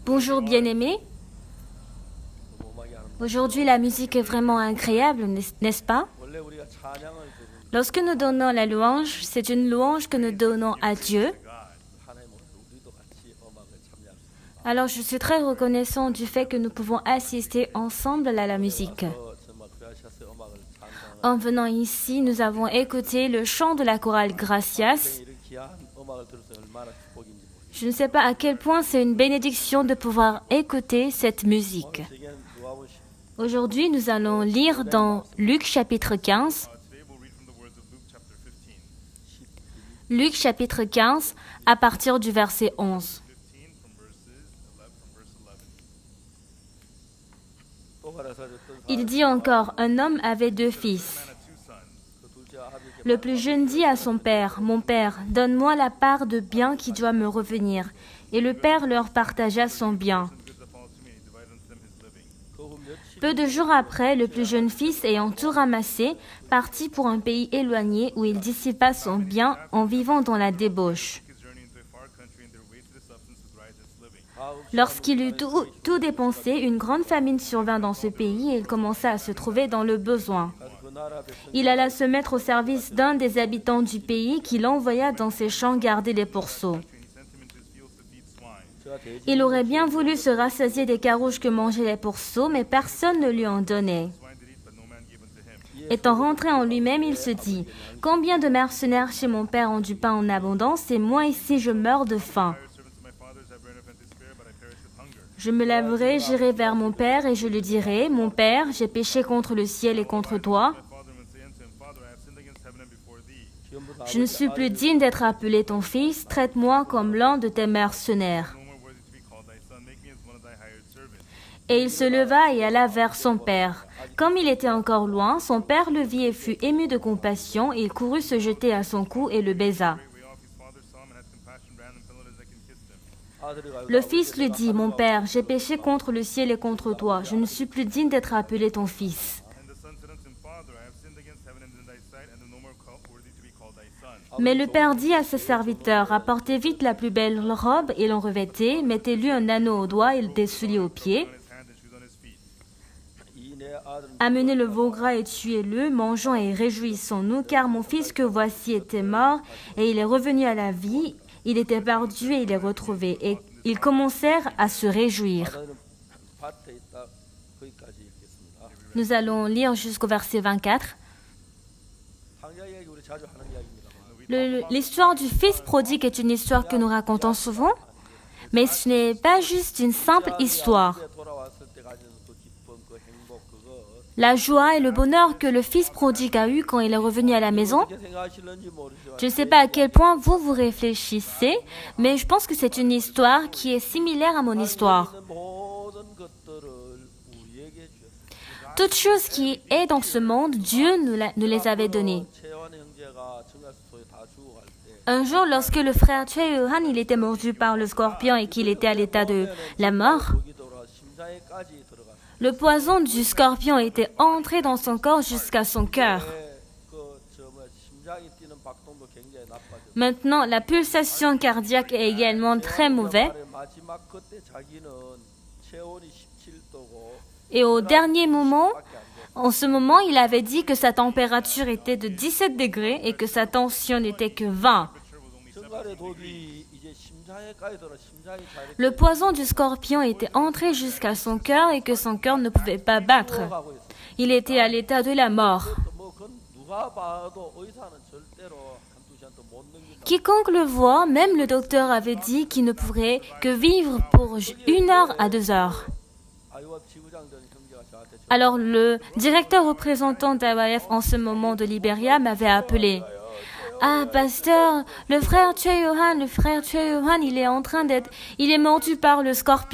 Bonjour bien-aimés. Aujourd'hui, la musique est vraiment agréable, n'est-ce pas? Lorsque nous donnons la louange, c'est une louange que nous donnons à Dieu. Alors, je suis très reconnaissant du fait que nous pouvons assister ensemble à la musique. En venant ici, nous avons écouté le chant de la chorale Gracias. Je ne sais pas à quel point c'est une bénédiction de pouvoir écouter cette musique. Aujourd'hui, nous allons lire dans Luc chapitre 15. Luc chapitre 15, à partir du verset 11. Il dit encore, un homme avait 2 fils. Le plus jeune dit à son père, « Mon père, donne-moi la part de bien qui doit me revenir. » Et le père leur partagea son bien. Peu de jours après, le plus jeune fils, ayant tout ramassé, partit pour un pays éloigné où il dissipa son bien en vivant dans la débauche. Lorsqu'il eut tout dépensé, une grande famine survint dans ce pays et il commença à se trouver dans le besoin. Il alla se mettre au service d'un des habitants du pays qui l'envoya dans ses champs garder les pourceaux. Il aurait bien voulu se rassasier des carouges que mangeaient les pourceaux, mais personne ne lui en donnait. Étant rentré en lui-même, il se dit, « Combien de mercenaires chez mon père ont du pain en abondance, et moi ici je meurs de faim. Je me lèverai, j'irai vers mon père, et je lui dirai, « Mon père, j'ai péché contre le ciel et contre toi. Je ne suis plus digne d'être appelé ton fils, traite-moi comme l'un de tes mercenaires. » Et il se leva et alla vers son père. Comme il était encore loin, son père le vit et fut ému de compassion, et il courut se jeter à son cou et le baisa. Le fils lui dit, « Mon père, j'ai péché contre le ciel et contre toi. Je ne suis plus digne d'être appelé ton fils. » Mais le père dit à ses serviteurs, « Apportez vite la plus belle robe et l'en revêtez, mettez-lui un anneau au doigt et des souliers aux pieds. Amenez le veau gras et tuez-le, mangeons et réjouissons-nous, car mon fils que voici était mort et il est revenu à la vie. Il était perdu et il est retrouvé. » Et ils commencèrent à se réjouir. Nous allons lire jusqu'au verset 24. L'histoire du fils prodigue est une histoire que nous racontons souvent, mais ce n'est pas juste une simple histoire. La joie et le bonheur que le fils prodigue a eu quand il est revenu à la maison, je ne sais pas à quel point vous réfléchissez, mais je pense que c'est une histoire qui est similaire à mon histoire. Toute chose qui est dans ce monde, Dieu nous les avait données. Un jour, lorsque le frère Choi Yohan il était mordu par le scorpion et qu'il était à l'état de la mort, le poison du scorpion était entré dans son corps jusqu'à son cœur. Maintenant, la pulsation cardiaque est également très mauvaise. Et au dernier moment, en ce moment, il avait dit que sa température était de 17 degrés et que sa tension n'était que 20. Le poison du scorpion était entré jusqu'à son cœur et que son cœur ne pouvait pas battre. Il était à l'état de la mort. Quiconque le voit, même le docteur avait dit qu'il ne pourrait que vivre pour 1 heure à 2 heures. Alors le directeur représentant d'AYF en ce moment de Libéria m'avait appelé. « Ah, pasteur, le frère Choi Yohan, il est mordu par le scorpion. »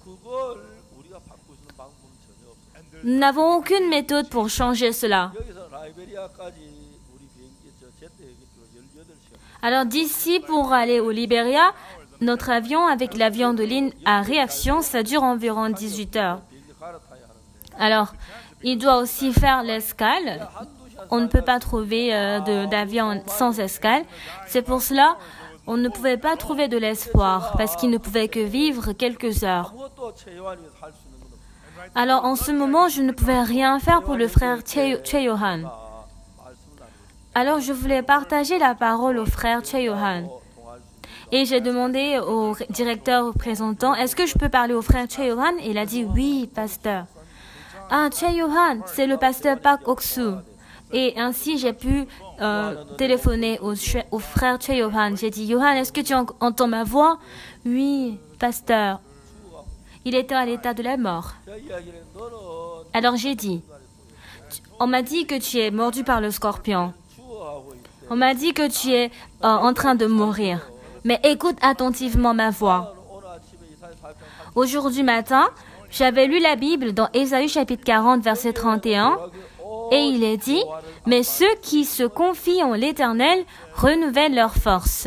Nous n'avons aucune méthode pour changer cela. Alors d'ici pour aller au Libéria, notre avion avec l'avion de ligne à réaction, ça dure environ 18 heures. Alors, il doit aussi faire l'escale. On ne peut pas trouver d'avion sans escale. C'est pour cela on ne pouvait pas trouver de l'espoir parce qu'il ne pouvait que vivre quelques heures. Alors en ce moment, je ne pouvais rien faire pour le frère Che-Yohan. Alors je voulais partager la parole au frère Che-Yohan. Et j'ai demandé au directeur représentant, est-ce que je peux parler au frère Che-Yohan? Et il a dit, oui, pasteur. Ah, Che-Yohan, c'est le pasteur Park Ok-soo. Et ainsi, j'ai pu téléphoner au frère Che-Yohan. J'ai dit, Yohan, est-ce que tu entends ma voix? Oui, pasteur. Il était à l'état de la mort. Alors j'ai dit, on m'a dit que tu es mordu par le scorpion. On m'a dit que tu es en train de mourir. Mais écoute attentivement ma voix. Aujourd'hui matin, j'avais lu la Bible dans Ésaïe chapitre 40, verset 31. Et il est dit, mais ceux qui se confient en l'Éternel renouvellent leur force.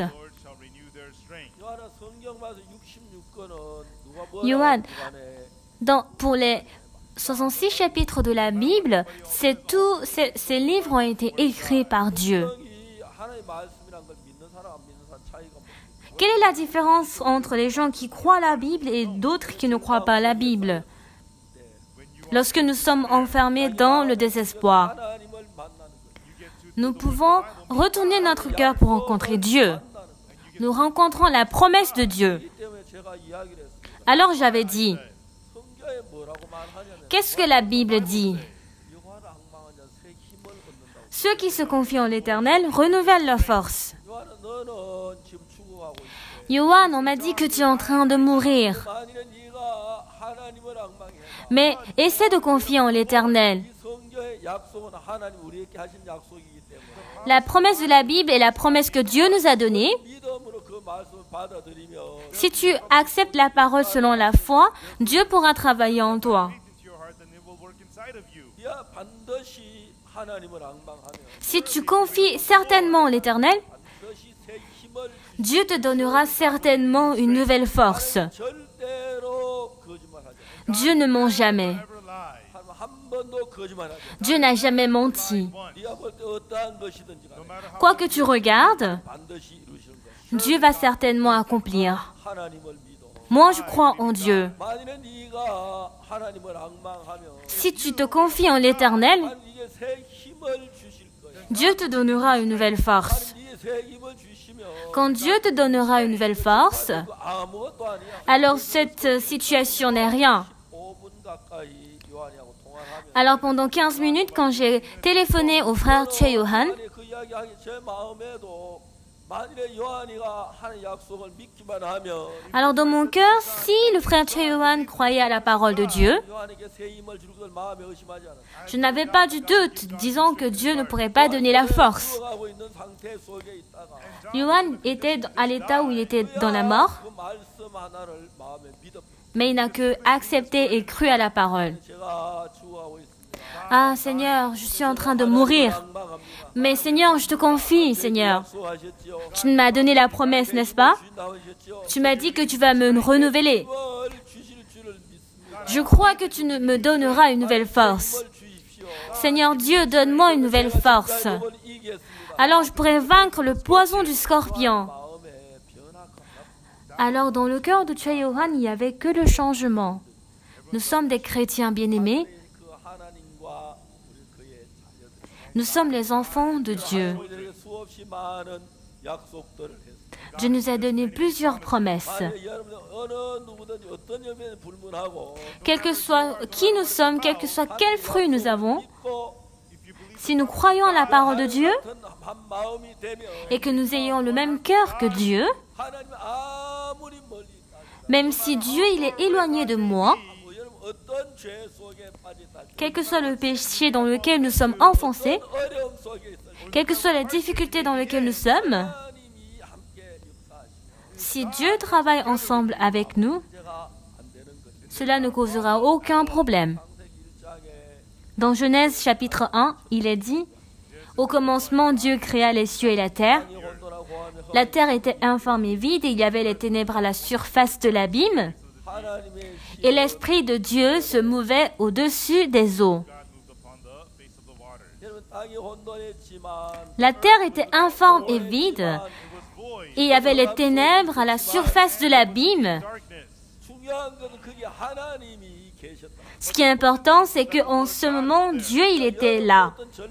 Yohan, pour les 66 chapitres de la Bible, ces livres ont été écrits par Dieu. Quelle est la différence entre les gens qui croient la Bible et d'autres qui ne croient pas la Bible? Lorsque nous sommes enfermés dans le désespoir, nous pouvons retourner notre cœur pour rencontrer Dieu. Nous rencontrons la promesse de Dieu. Alors j'avais dit, qu'est-ce que la Bible dit? Ceux qui se confient en l'Éternel renouvellent leur force. Yohan, on m'a dit que tu es en train de mourir. Mais essaie de confier en l'Éternel. La promesse de la Bible est la promesse que Dieu nous a donnée. Si tu acceptes la parole selon la foi, Dieu pourra travailler en toi. Si tu confies certainement en l'Éternel, Dieu te donnera certainement une nouvelle force. Dieu ne ment jamais. Dieu n'a jamais menti. Quoi que tu regardes, Dieu va certainement accomplir. Moi, je crois en Dieu. Si tu te confies en l'Éternel, Dieu te donnera une nouvelle force. Quand Dieu te donnera une nouvelle force, alors cette situation n'est rien. Alors pendant 15 minutes, quand j'ai téléphoné au frère Che-Yohan, alors dans mon cœur, si le frère Che-Yohan croyait à la parole de Dieu, je n'avais pas du doute disant que Dieu ne pourrait pas donner la force. Yohan était à l'état où il était dans la mort, mais il n'a que accepté et cru à la parole. Ah Seigneur, je suis en train de mourir. Mais Seigneur, je te confie, Seigneur. Tu m'as donné la promesse, n'est-ce pas? Tu m'as dit que tu vas me renouveler. Je crois que tu me donneras une nouvelle force. Seigneur Dieu, donne-moi une nouvelle force. Alors je pourrai vaincre le poison du scorpion. Alors dans le cœur de Che-Yohan, il n'y avait que le changement. Nous sommes des chrétiens bien-aimés. Nous sommes les enfants de Dieu. Dieu nous a donné plusieurs promesses. Quel que soit qui nous sommes, quel que soit quel fruit nous avons, si nous croyons à la parole de Dieu et que nous ayons le même cœur que Dieu, même si Dieu il est éloigné de moi, quel que soit le péché dans lequel nous sommes enfoncés, quelle que soit la difficulté dans laquelle nous sommes, si Dieu travaille ensemble avec nous, cela ne causera aucun problème. Dans Genèse chapitre 1, il est dit, « Au commencement, Dieu créa les cieux et la terre. La terre était informe et vide, et il y avait les ténèbres à la surface de l'abîme. Et l'Esprit de Dieu se mouvait au-dessus des eaux. » La terre était informe et vide, et il y avait les ténèbres à la surface de l'abîme. Ce qui est important, c'est qu'en ce moment, Dieu, il était là.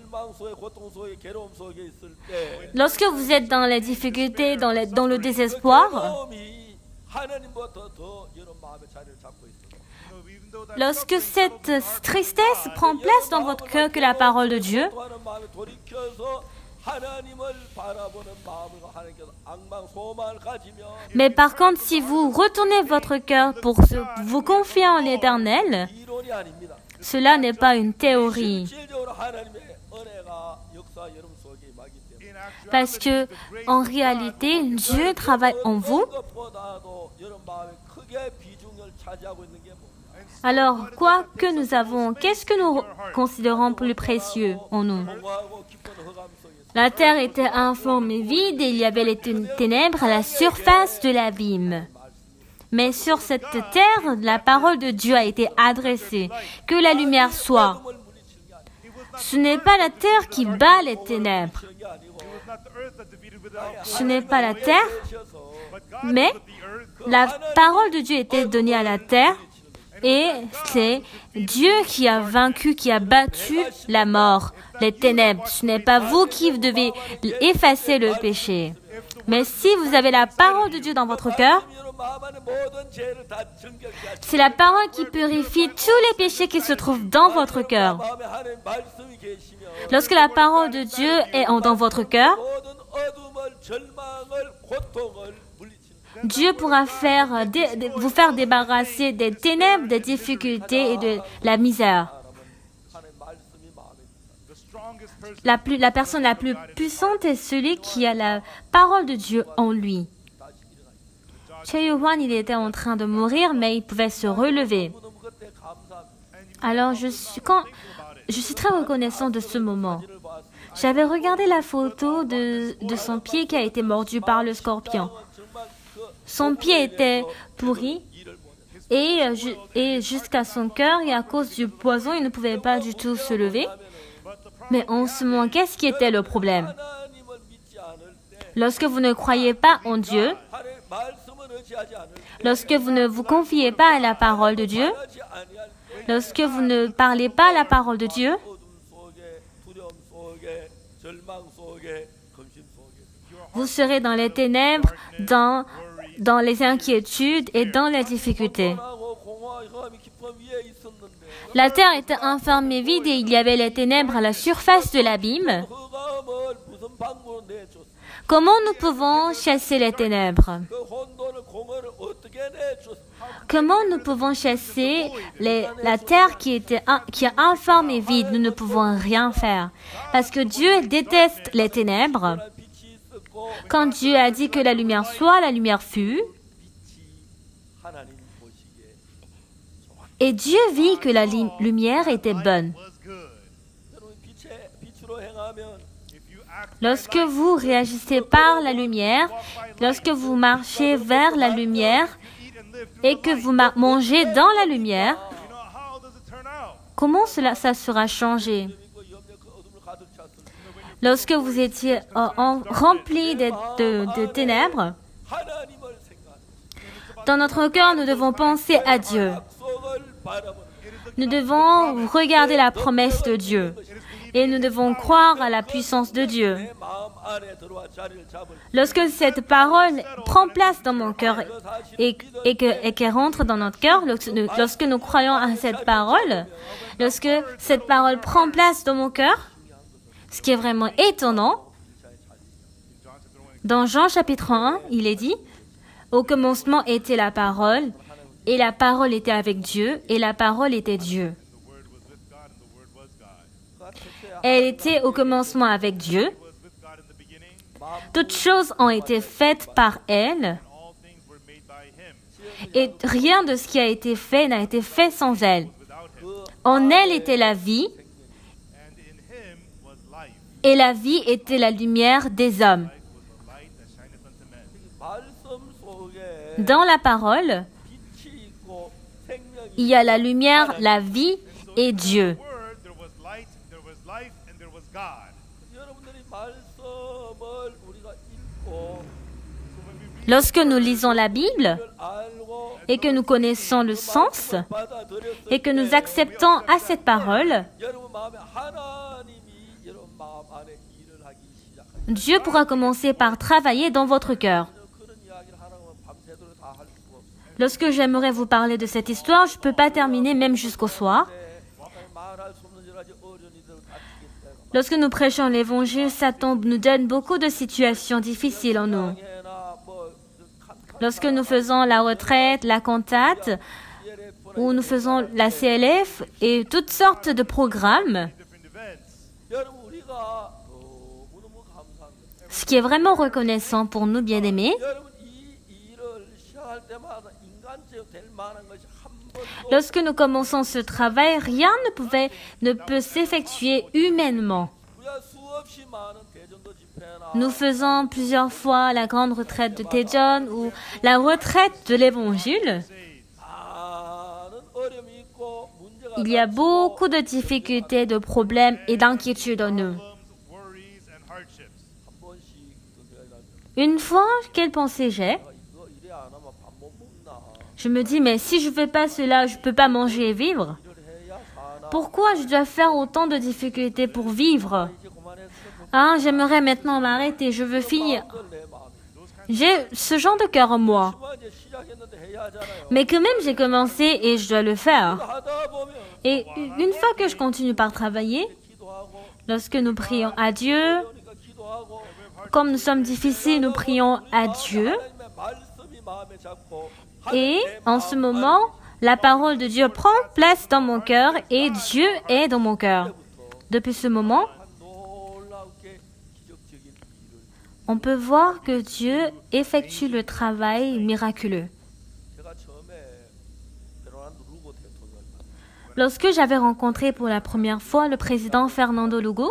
Lorsque vous êtes dans les difficultés, dans le désespoir, lorsque cette tristesse prend place dans votre cœur que la parole de Dieu, mais par contre, si vous retournez votre cœur pour vous confier en l'Éternel, cela n'est pas une théorie. Parce que, en réalité, Dieu travaille en vous. Alors, quoi que nous avons, qu'est-ce que nous considérons plus précieux en nous? La terre était informe et vide et il y avait les ténèbres à la surface de l'abîme. Mais sur cette terre, la parole de Dieu a été adressée. Que la lumière soit. Ce n'est pas la terre qui bat les ténèbres. Ce n'est pas la terre, mais la parole de Dieu était donnée à la terre. Et c'est Dieu qui a vaincu, qui a battu la mort, les ténèbres. Ce n'est pas vous qui devez effacer le péché. Mais si vous avez la parole de Dieu dans votre cœur, c'est la parole qui purifie tous les péchés qui se trouvent dans votre cœur. Lorsque la parole de Dieu est dans votre cœur, Dieu pourra vous faire débarrasser des ténèbres, des difficultés et de la misère. La personne la plus puissante est celui qui a la parole de Dieu en lui. Choi-Hwan, il était en train de mourir, mais il pouvait se relever. Alors, je suis très reconnaissant de ce moment. J'avais regardé la photo de son pied qui a été mordu par le scorpion. Son pied était pourri et jusqu'à son cœur, et à cause du poison, il ne pouvait pas du tout se lever. Mais en ce moment, qu'est-ce qui était le problème? Lorsque vous ne croyez pas en Dieu, lorsque vous ne vous confiez pas à la parole de Dieu, lorsque vous ne parlez pas la parole de Dieu, vous serez dans les ténèbres, dans les inquiétudes et dans les difficultés. La terre était informe et vide et il y avait les ténèbres à la surface de l'abîme. Comment nous pouvons chasser les ténèbres? Comment nous pouvons chasser la terre qui est informe et vide? Nous ne pouvons rien faire. Parce que Dieu déteste les ténèbres. Quand Dieu a dit que la lumière soit, la lumière fut. Et Dieu vit que la lumière était bonne. Lorsque vous réagissez par la lumière, lorsque vous marchez vers la lumière et que vous mangez dans la lumière, comment ça sera changé? Lorsque vous étiez rempli de ténèbres, dans notre cœur, nous devons penser à Dieu. Nous devons regarder la promesse de Dieu. Et nous devons croire à la puissance de Dieu. Lorsque cette parole prend place dans mon cœur et qu'elle rentre dans notre cœur, lorsque nous croyons à cette parole, lorsque cette parole prend place dans mon cœur, ce qui est vraiment étonnant, dans Jean chapitre 1, il est dit, « Au commencement était la parole, et la parole était avec Dieu, et la parole était Dieu. » Elle était au commencement avec Dieu. Toutes choses ont été faites par elle. Et rien de ce qui a été fait n'a été fait sans elle. En elle était la vie. Et la vie était la lumière des hommes. Dans la parole, il y a la lumière, la vie et Dieu. Lorsque nous lisons la Bible et que nous connaissons le sens et que nous acceptons à cette parole, Dieu pourra commencer par travailler dans votre cœur. Lorsque j'aimerais vous parler de cette histoire, je ne peux pas terminer même jusqu'au soir. Lorsque nous prêchons l'Évangile, Satan nous donne beaucoup de situations difficiles en nous. Lorsque nous faisons la retraite, la cantate, ou nous faisons la CLF et toutes sortes de programmes, ce qui est vraiment reconnaissant pour nous, bien-aimés, lorsque nous commençons ce travail, rien ne peut s'effectuer humainement. Nous faisons plusieurs fois la grande retraite de Daejeon ou la retraite de l'Évangile. Il y a beaucoup de difficultés, de problèmes et d'inquiétudes en nous. Une fois, quelle pensée j'ai? Je me dis, mais si je ne fais pas cela, je ne peux pas manger et vivre. Pourquoi je dois faire autant de difficultés pour vivre? Ah, j'aimerais maintenant m'arrêter, je veux finir. J'ai ce genre de cœur en moi. Mais quand même, j'ai commencé et je dois le faire. Et une fois que je continue par travailler, lorsque nous prions à Dieu, comme nous sommes difficiles, nous prions à Dieu. Et en ce moment, la parole de Dieu prend place dans mon cœur et Dieu est dans mon cœur. Depuis ce moment, on peut voir que Dieu effectue le travail miraculeux. Lorsque j'avais rencontré pour la première fois le président Fernando Lugo,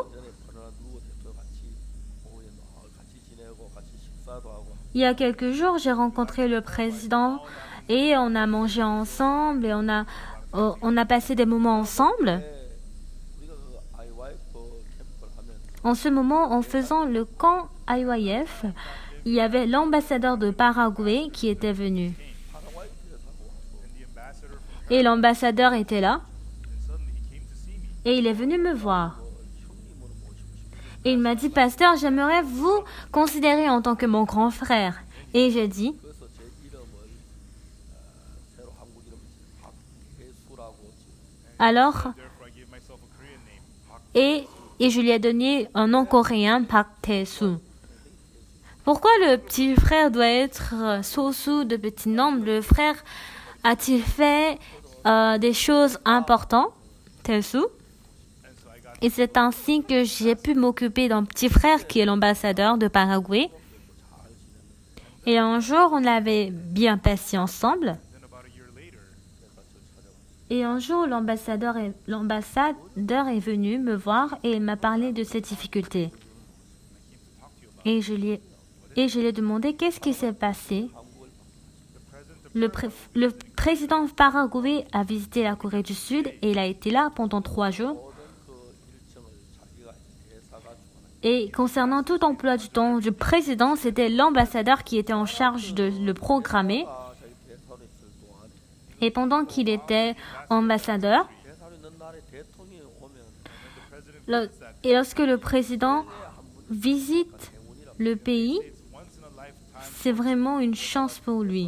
il y a quelques jours, j'ai rencontré le président et on a mangé ensemble et on a passé des moments ensemble. En ce moment, en faisant le camp IYF, il y avait l'ambassadeur de Paraguay qui était venu. Et l'ambassadeur était là. Et il est venu me voir. Et il m'a dit, pasteur, j'aimerais vous considérer en tant que mon grand frère. Et j'ai dit, alors, et je lui ai donné un nom coréen, Park Tae-soo. Pourquoi le petit frère doit être So-soo de petit nom? Le frère a-t-il fait des choses importantes, Tae-soo? Et c'est ainsi que j'ai pu m'occuper d'un petit frère qui est l'ambassadeur de Paraguay. Et un jour, on avait bien passé ensemble. Et un jour, l'ambassadeur est venu me voir et il m'a parlé de ses difficultés. Et je lui ai demandé qu'est-ce qui s'est passé. Le président Paraguay a visité la Corée du Sud et il a été là pendant 3 jours. Et concernant tout emploi du temps du président, c'était l'ambassadeur qui était en charge de le programmer. Et pendant qu'il était ambassadeur, et lorsque le président visite le pays, c'est vraiment une chance pour lui.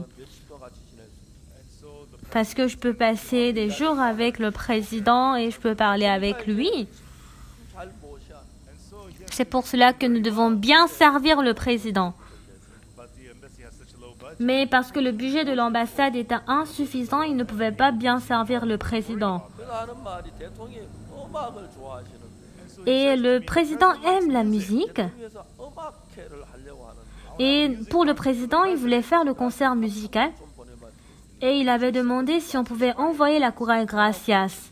Parce que je peux passer des jours avec le président et je peux parler avec lui. C'est pour cela que nous devons bien servir le président. Mais parce que le budget de l'ambassade était insuffisant, il ne pouvait pas bien servir le président. Et le président aime la musique. Et pour le président, il voulait faire le concert musical. Et il avait demandé si on pouvait envoyer la chorale Gracias.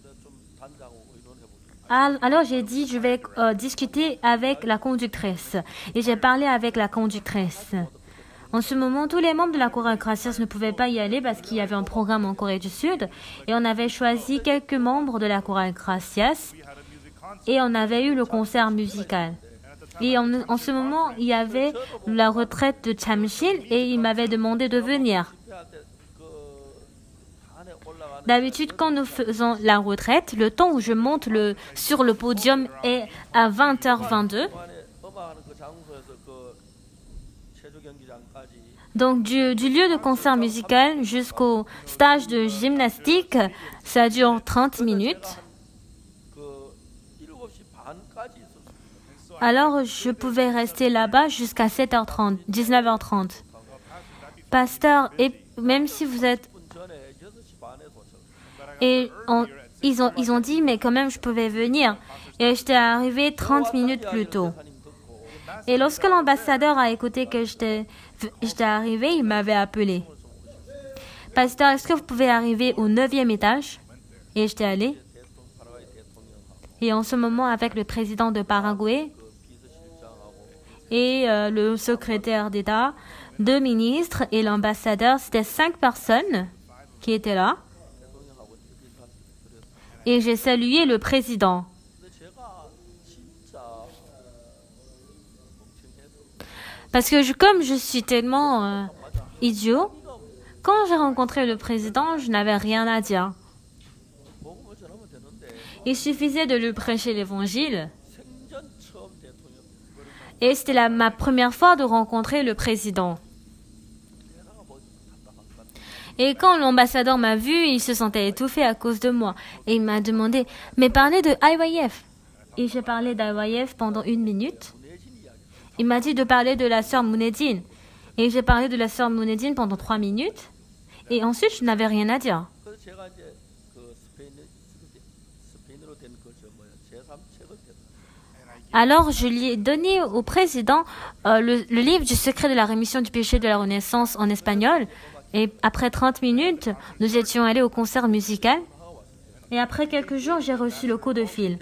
Alors j'ai dit, je vais discuter avec la conductrice. Et j'ai parlé avec la conductrice. En ce moment, tous les membres de la chorale Gracias ne pouvaient pas y aller parce qu'il y avait un programme en Corée du Sud. Et on avait choisi quelques membres de la chorale Gracias. et on avait eu le concert musical. Et en ce moment, il y avait la retraite de Chamsil et il m'avait demandé de venir. D'habitude, quand nous faisons la retraite, le temps où je monte sur le podium est à 20h22. Donc, du lieu de concert musical jusqu'au stage de gymnastique, ça dure 30 minutes. Alors, je pouvais rester là-bas jusqu'à 7h30, 19h30. Pasteur, et même si vous êtes... Et ils ont dit, mais quand même, je pouvais venir. Et j'étais arrivée 30 minutes plus tôt. Et lorsque l'ambassadeur a écouté que j'étais arrivée, il m'avait appelé. Pasteur, est-ce que vous pouvez arriver au 9e étage? Et j'étais allée. Et en ce moment, avec le président de Paraguay et le secrétaire d'État, 2 ministres et l'ambassadeur, c'était 5 personnes qui étaient là. Et j'ai salué le président. Parce que comme je suis tellement idiot, quand j'ai rencontré le président, je n'avais rien à dire. Il suffisait de lui prêcher l'évangile. Et c'était ma première fois de rencontrer le président. Et quand l'ambassadeur m'a vu, il se sentait étouffé à cause de moi. Et il m'a demandé, mais parlez de IYF. Et j'ai parlé d'IYF pendant 1 minute. Il m'a dit de parler de la sœur Mounedine. Et j'ai parlé de la sœur Mounedine pendant 3 minutes. Et ensuite, je n'avais rien à dire. Alors, je lui ai donné au président le livre du secret de la rémission du péché de la Renaissance en espagnol. Et après 30 minutes, nous étions allés au concert musical. Et après quelques jours, j'ai reçu le coup de fil.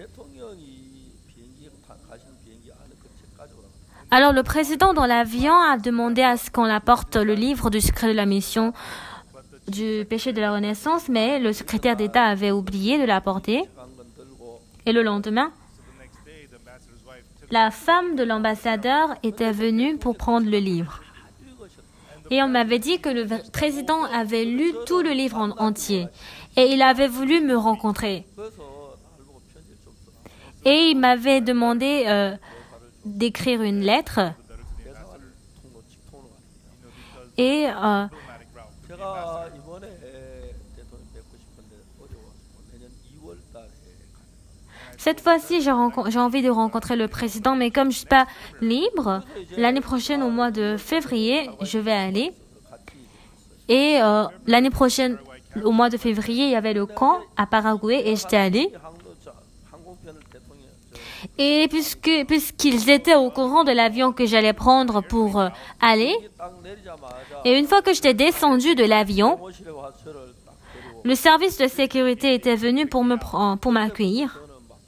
Alors, le président dans l'avion a demandé à ce qu'on apporte le livre du secret de la mission du péché de la Renaissance, mais le secrétaire d'État avait oublié de l'apporter. Et le lendemain, la femme de l'ambassadeur était venue pour prendre le livre. Et on m'avait dit que le président avait lu tout le livre en entier. Et il avait voulu me rencontrer. Et il m'avait demandé d'écrire une lettre. Et cette fois-ci, j'ai envie de rencontrer le président, mais comme je ne suis pas libre, l'année prochaine, au mois de février, je vais aller. Et l'année prochaine, au mois de février, il y avait le camp à Paraguay et j'étais allée. Et puisqu'ils étaient au courant de l'avion que j'allais prendre pour aller, et une fois que j'étais descendue de l'avion, le service de sécurité était venu pour m'accueillir.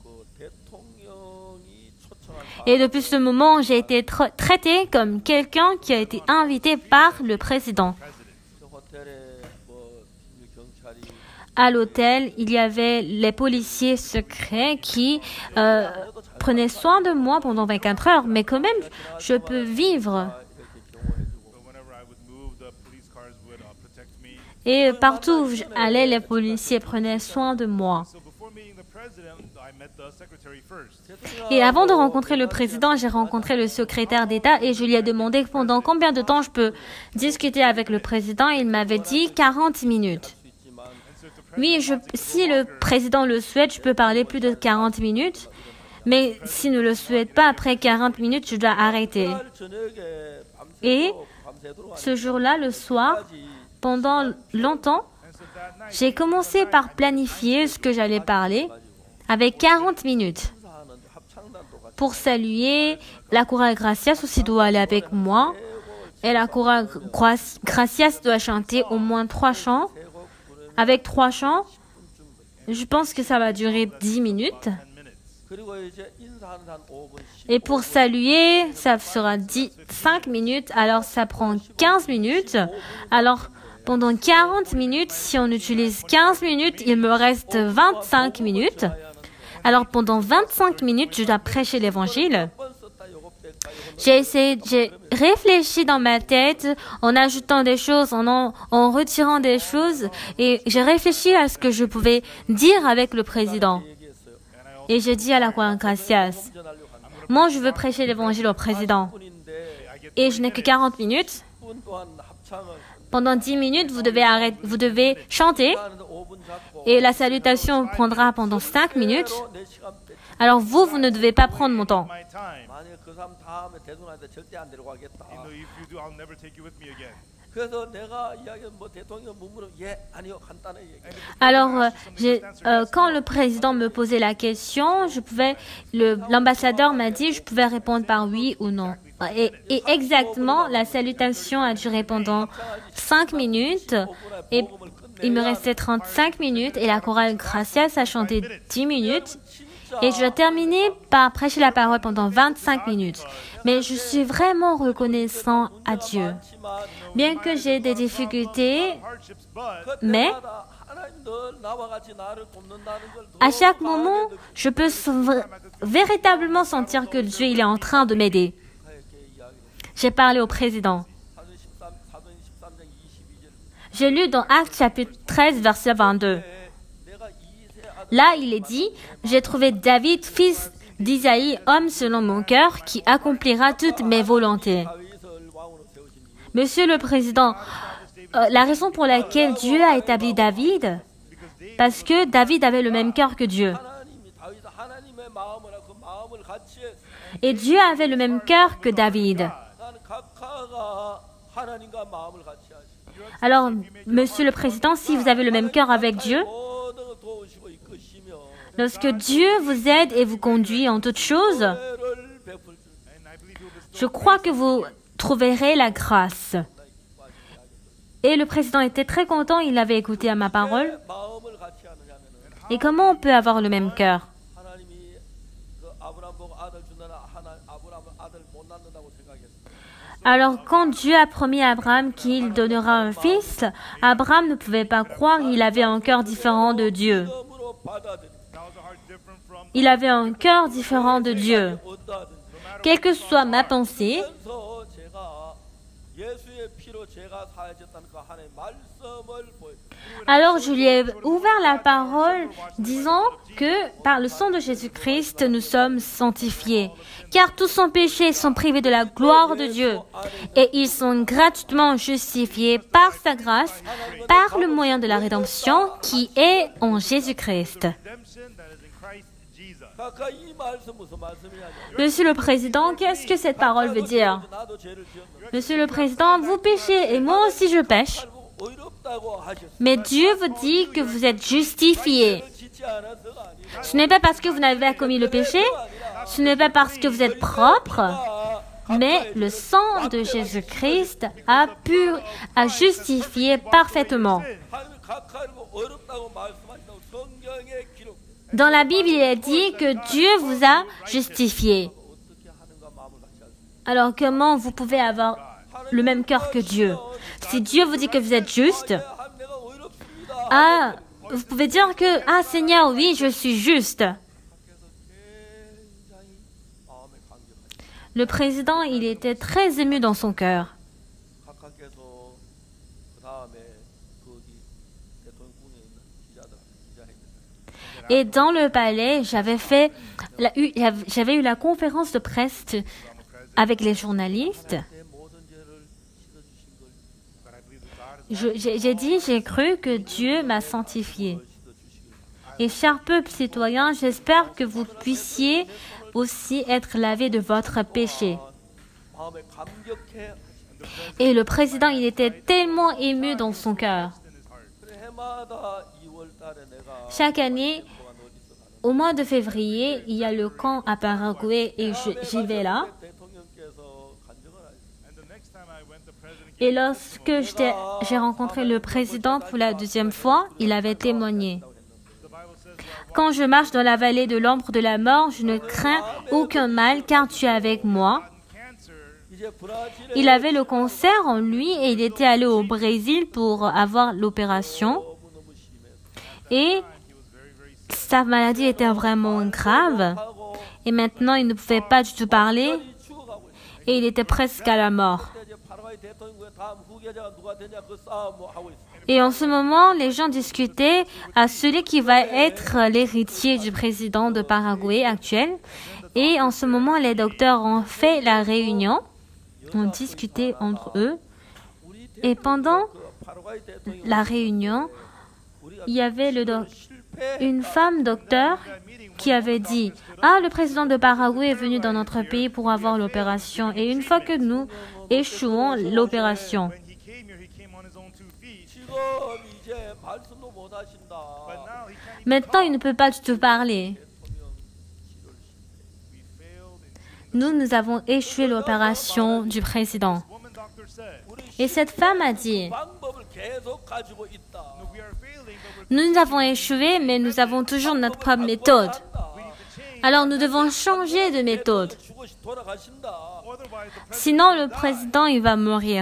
Et depuis ce moment, j'ai été traitée comme quelqu'un qui a été invité par le président. À l'hôtel, il y avait les policiers secrets qui prenaient soin de moi pendant 24 heures. Mais quand même, je peux vivre. Et partout où j'allais, les policiers prenaient soin de moi. Et avant de rencontrer le président, j'ai rencontré le secrétaire d'État et je lui ai demandé pendant combien de temps je peux discuter avec le président. Il m'avait dit 40 minutes. Oui, si le président le souhaite, je peux parler plus de 40 minutes. Mais s'il ne le souhaite pas, après 40 minutes, je dois arrêter. Et ce jour-là, le soir, pendant longtemps, j'ai commencé par planifier ce que j'allais parler avec 40 minutes. Pour saluer, la Chorale Gracias aussi doit aller avec moi. Et la Chorale Gracias doit chanter au moins 3 chants. Avec 3 chants, je pense que ça va durer 10 minutes. Et pour saluer, ça sera 5 minutes, alors ça prend 15 minutes. Alors, pendant 40 minutes, si on utilise 15 minutes, il me reste 25 minutes. Alors pendant 25 minutes, je dois prêcher l'évangile. J'ai réfléchi dans ma tête en ajoutant des choses, en retirant des choses, et j'ai réfléchi à ce que je pouvais dire avec le président. Et j'ai dit à la Juan Gracias, moi je veux prêcher l'évangile au président. Et je n'ai que 40 minutes. Pendant 10 minutes, vous devez chanter. Et la salutation prendra pendant 5 minutes. Alors vous ne devez pas prendre mon temps. Alors, quand le président me posait la question, l'ambassadeur m'a dit je pouvais répondre par oui ou non. Et exactement, la salutation a duré pendant 5 minutes et il me restait 35 minutes et la chorale Gracias a chanté 10 minutes. Et je dois terminer par prêcher la parole pendant 25 minutes. Mais je suis vraiment reconnaissant à Dieu. Bien que j'ai des difficultés, mais à chaque moment, je peux véritablement sentir que Dieu il est en train de m'aider. J'ai parlé au président. J'ai lu dans Actes chapitre 13, verset 22. Là, il est dit, « J'ai trouvé David, fils d'Isaïe, homme selon mon cœur, qui accomplira toutes mes volontés. » Monsieur le Président, la raison pour laquelle Dieu a établi David, parce que David avait le même cœur que Dieu. Et Dieu avait le même cœur que David. Alors, Monsieur le Président, si vous avez le même cœur avec Dieu, lorsque Dieu vous aide et vous conduit en toutes choses, je crois que vous trouverez la grâce. Et le président était très content, il avait écouté à ma parole. Et comment on peut avoir le même cœur? Alors, quand Dieu a promis à Abraham qu'il donnera un fils, Abraham ne pouvait pas croire, il avait un cœur différent de Dieu. Il avait un cœur différent de Dieu. Quelle que soit ma pensée, alors je lui ai ouvert la parole disant que par le sang de Jésus-Christ, nous sommes sanctifiés. Car tous sans péché sont privés de la gloire de Dieu. Et ils sont gratuitement justifiés par sa grâce, par le moyen de la rédemption qui est en Jésus-Christ. Monsieur le Président, qu'est-ce que cette parole veut dire? Monsieur le Président, vous péchez et moi aussi je pêche. Mais Dieu vous dit que vous êtes justifiés. Ce n'est pas parce que vous n'avez pas commis le péché, ce n'est pas parce que vous êtes propre, mais le sang de Jésus-Christ a justifié parfaitement. Dans la Bible, il est dit que Dieu vous a justifié. Alors comment vous pouvez avoir le même cœur que Dieu? Si Dieu vous dit que vous êtes juste, vous pouvez dire que, Seigneur, oui, je suis juste. Le président, il était très ému dans son cœur. Et dans le palais, j'avais eu la conférence de presse avec les journalistes. J'ai cru que Dieu m'a sanctifié. Et cher peuple citoyen, j'espère que vous puissiez aussi être lavés de votre péché. Et le président, il était tellement ému dans son cœur. Chaque année, au mois de février, il y a le camp à Paraguay et j'y vais là. Et lorsque j'ai rencontré le président pour la deuxième fois, il avait témoigné. Quand je marche dans la vallée de l'ombre de la mort, je ne crains aucun mal car tu es avec moi. Il avait le cancer en lui et il était allé au Brésil pour avoir l'opération. Et sa maladie était vraiment grave et maintenant il ne pouvait pas du tout parler et il était presque à la mort. Et en ce moment, les gens discutaient à celui qui va être l'héritier du président de Paraguay actuel. Et en ce moment, les docteurs ont fait la réunion, ont discuté entre eux. Et pendant la réunion, il y avait une femme docteur qui avait dit « Ah, le président de Paraguay est venu dans notre pays pour avoir l'opération. Et une fois que nous échouons l'opération, maintenant, il ne peut pas du tout parler. Nous avons échoué l'opération du président. » Et cette femme a dit, « Nous avons échoué, mais nous avons toujours notre propre méthode. Alors nous devons changer de méthode. Sinon, le président, il va mourir. »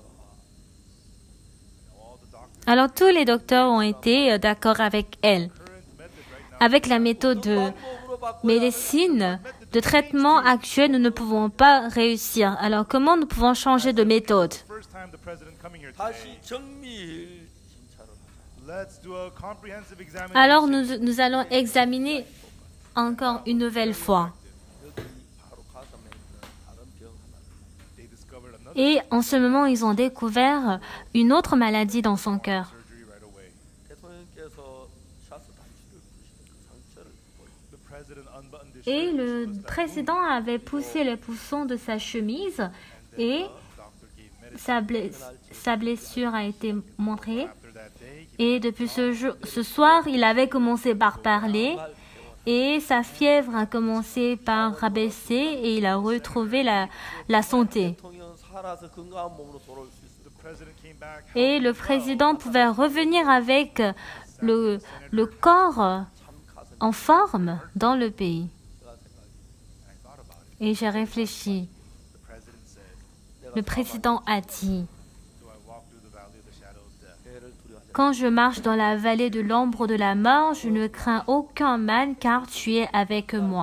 Alors tous les docteurs ont été d'accord avec elle. Avec la méthode de médecine, de traitement actuel, nous ne pouvons pas réussir. Alors comment nous pouvons changer de méthode? Alors nous allons examiner encore une nouvelle fois. Et en ce moment, ils ont découvert une autre maladie dans son cœur. Et le président avait poussé le bouton de sa chemise et sa blessure a été montrée. Et depuis ce soir, il avait commencé par parler et sa fièvre a commencé par rabaisser et il a retrouvé la santé. Et le président pouvait revenir avec le corps en forme dans le pays. Et j'ai réfléchi. Le président a dit, « Quand je marche dans la vallée de l'ombre de la mort, je ne crains aucun mal car tu es avec moi. »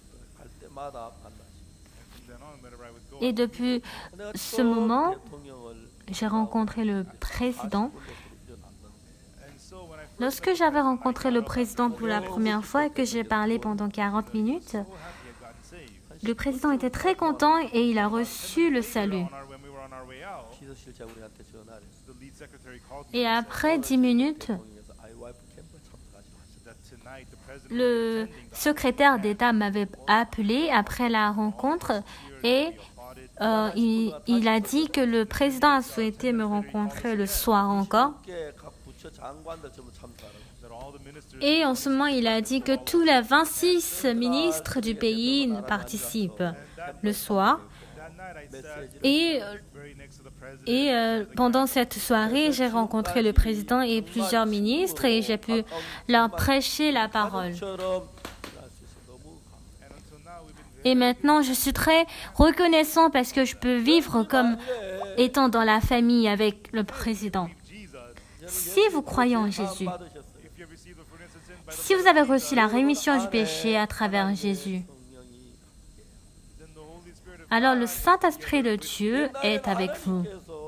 Et depuis ce moment, j'ai rencontré le président. Lorsque j'avais rencontré le président pour la première fois et que j'ai parlé pendant 40 minutes, le président était très content et il a reçu le salut. Et après 10 minutes, le secrétaire d'État m'avait appelé après la rencontre et il a dit que le président a souhaité me rencontrer le soir encore. Et en ce moment, il a dit que tous les 26 ministres du pays participent le soir. Et pendant cette soirée, j'ai rencontré le président et plusieurs ministres et j'ai pu leur prêcher la parole. Et maintenant, je suis très reconnaissant parce que je peux vivre comme étant dans la famille avec le président. Si vous croyez en Jésus, si vous avez reçu la rémission du péché à travers Jésus, alors le Saint-Esprit de Dieu est avec vous.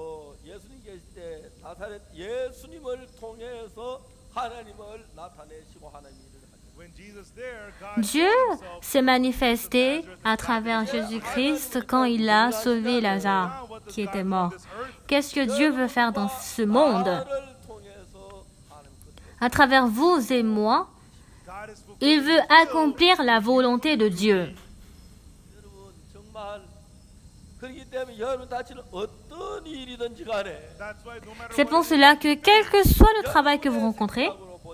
Dieu s'est manifesté à travers Jésus-Christ quand il a sauvé Lazare qui était mort. Qu'est-ce que Dieu veut faire dans ce monde? À travers vous et moi, il veut accomplir la volonté de Dieu. C'est pour cela que quel que soit le travail que vous rencontrez,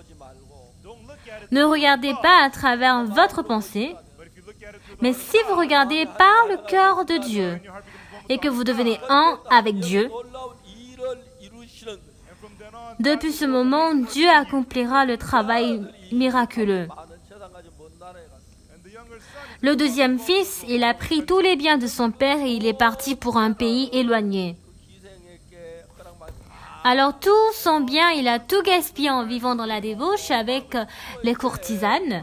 ne regardez pas à travers votre pensée, mais si vous regardez par le cœur de Dieu et que vous devenez un avec Dieu, depuis ce moment, Dieu accomplira le travail miraculeux. Le deuxième fils, il a pris tous les biens de son père et il est parti pour un pays éloigné. Alors tout son bien, il a tout gaspillé en vivant dans la débauche avec les courtisanes.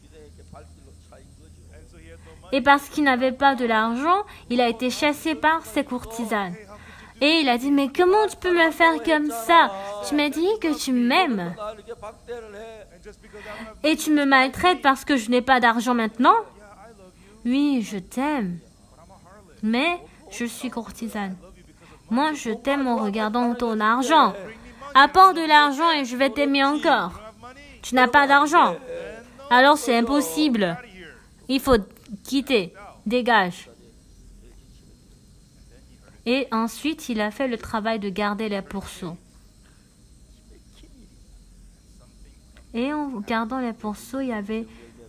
Et parce qu'il n'avait pas de l'argent, il a été chassé par ses courtisanes. Et il a dit, mais comment tu peux me faire comme ça? Tu m'as dit que tu m'aimes. Et tu me maltraites parce que je n'ai pas d'argent maintenant? Oui, je t'aime. Mais je suis courtisane. Moi, je t'aime en regardant ton argent. Apporte de l'argent et je vais t'aimer encore. Tu n'as pas d'argent. Alors c'est impossible. Il faut quitter. Dégage. Et ensuite, il a fait le travail de garder les pourceaux. Et en gardant les pourceaux, il y avait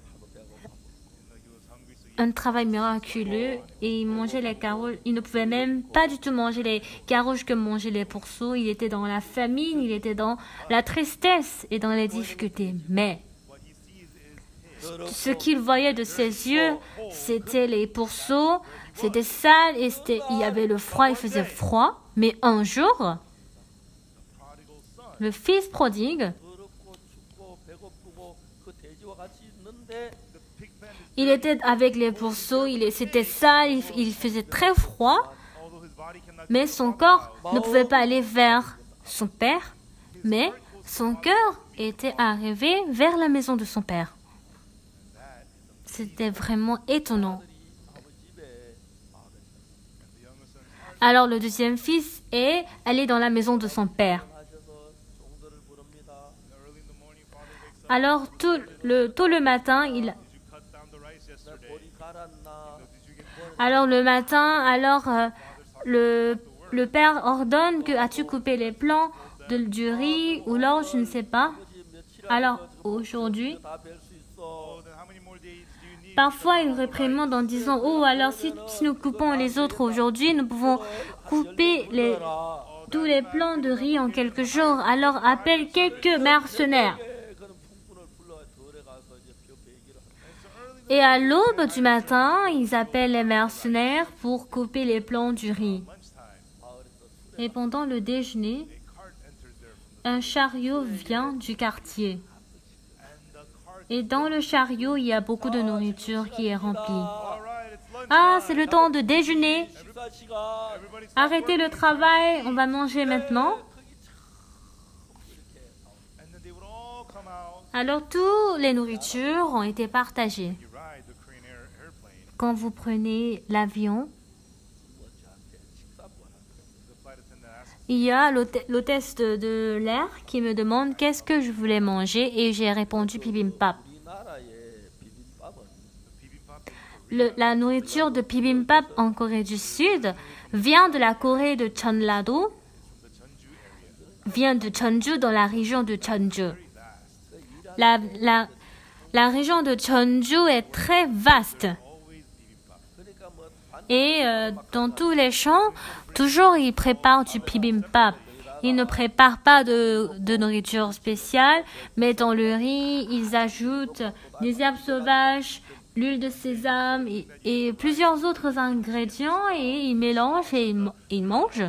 un travail miraculeux et il mangeait les carottes. Il ne pouvait même pas du tout manger les carottes que mangeaient les pourceaux. Il était dans la famine, il était dans la tristesse et dans les difficultés. Mais ce qu'il voyait de ses yeux, c'était les pourceaux, c'était sale et il y avait le froid, il faisait froid. Mais un jour, le fils prodigue, il était avec les pourceaux, c'était sale, il faisait très froid, mais son corps ne pouvait pas aller vers son père, mais son cœur était arrivé vers la maison de son père. C'était vraiment étonnant. Alors le deuxième fils est allé dans la maison de son père. Alors tout le matin, le père ordonne que as-tu coupé les plants du riz ou l'or, je ne sais pas. Alors aujourd'hui, parfois il réprimande en disant oh alors si nous coupons les autres aujourd'hui, nous pouvons couper tous les plants de riz en quelques jours. Alors appelle quelques mercenaires. Et à l'aube du matin, ils appellent les mercenaires pour couper les plants du riz. Et pendant le déjeuner, un chariot vient du quartier. Et dans le chariot, il y a beaucoup de nourriture qui est remplie. Ah, c'est le temps de déjeuner. Arrêtez le travail, on va manger maintenant. Alors, toutes les nourritures ont été partagées. Quand vous prenez l'avion, il y a l'hôtesse de l'air qui me demande qu'est-ce que je voulais manger et j'ai répondu bibimbap. La nourriture de bibimbap en Corée du Sud vient de la Corée de Jeonlado, vient de Jeonju dans la région de Jeonju. La région de Jeonju est très vaste. Et dans tous les champs, toujours ils préparent du bibimbap. Ils ne préparent pas de nourriture spéciale, mais dans le riz, ils ajoutent des herbes sauvages, l'huile de sésame et plusieurs autres ingrédients et ils mélangent et ils mangent.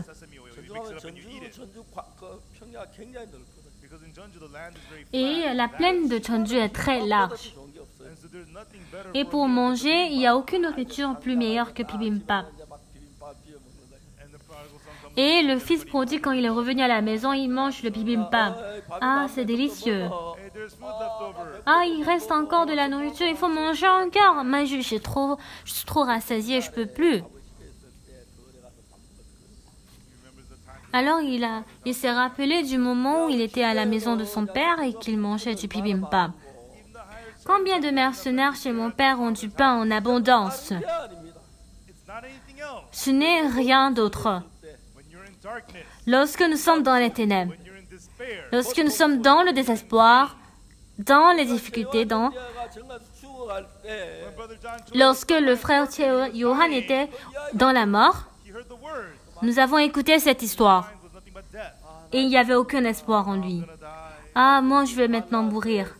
Et la plaine de Jeonju est très large. Et pour manger, il n'y a aucune nourriture plus meilleure que bibimbap. Et le fils prodigue, quand il est revenu à la maison, il mange le bibimbap. Ah, c'est délicieux. Ah, il reste encore de la nourriture, il faut manger encore. Mais je suis trop rassasiée, je ne peux plus. Alors, il s'est rappelé du moment où il était à la maison de son père et qu'il mangeait du bibimbap. Combien de mercenaires chez mon père ont du pain en abondance? Ce n'est rien d'autre. Lorsque nous sommes dans les ténèbres, lorsque nous sommes dans le désespoir, dans les difficultés, lorsque le frère Johan était dans la mort, nous avons écouté cette histoire et il n'y avait aucun espoir en lui. Ah, moi je vais maintenant mourir.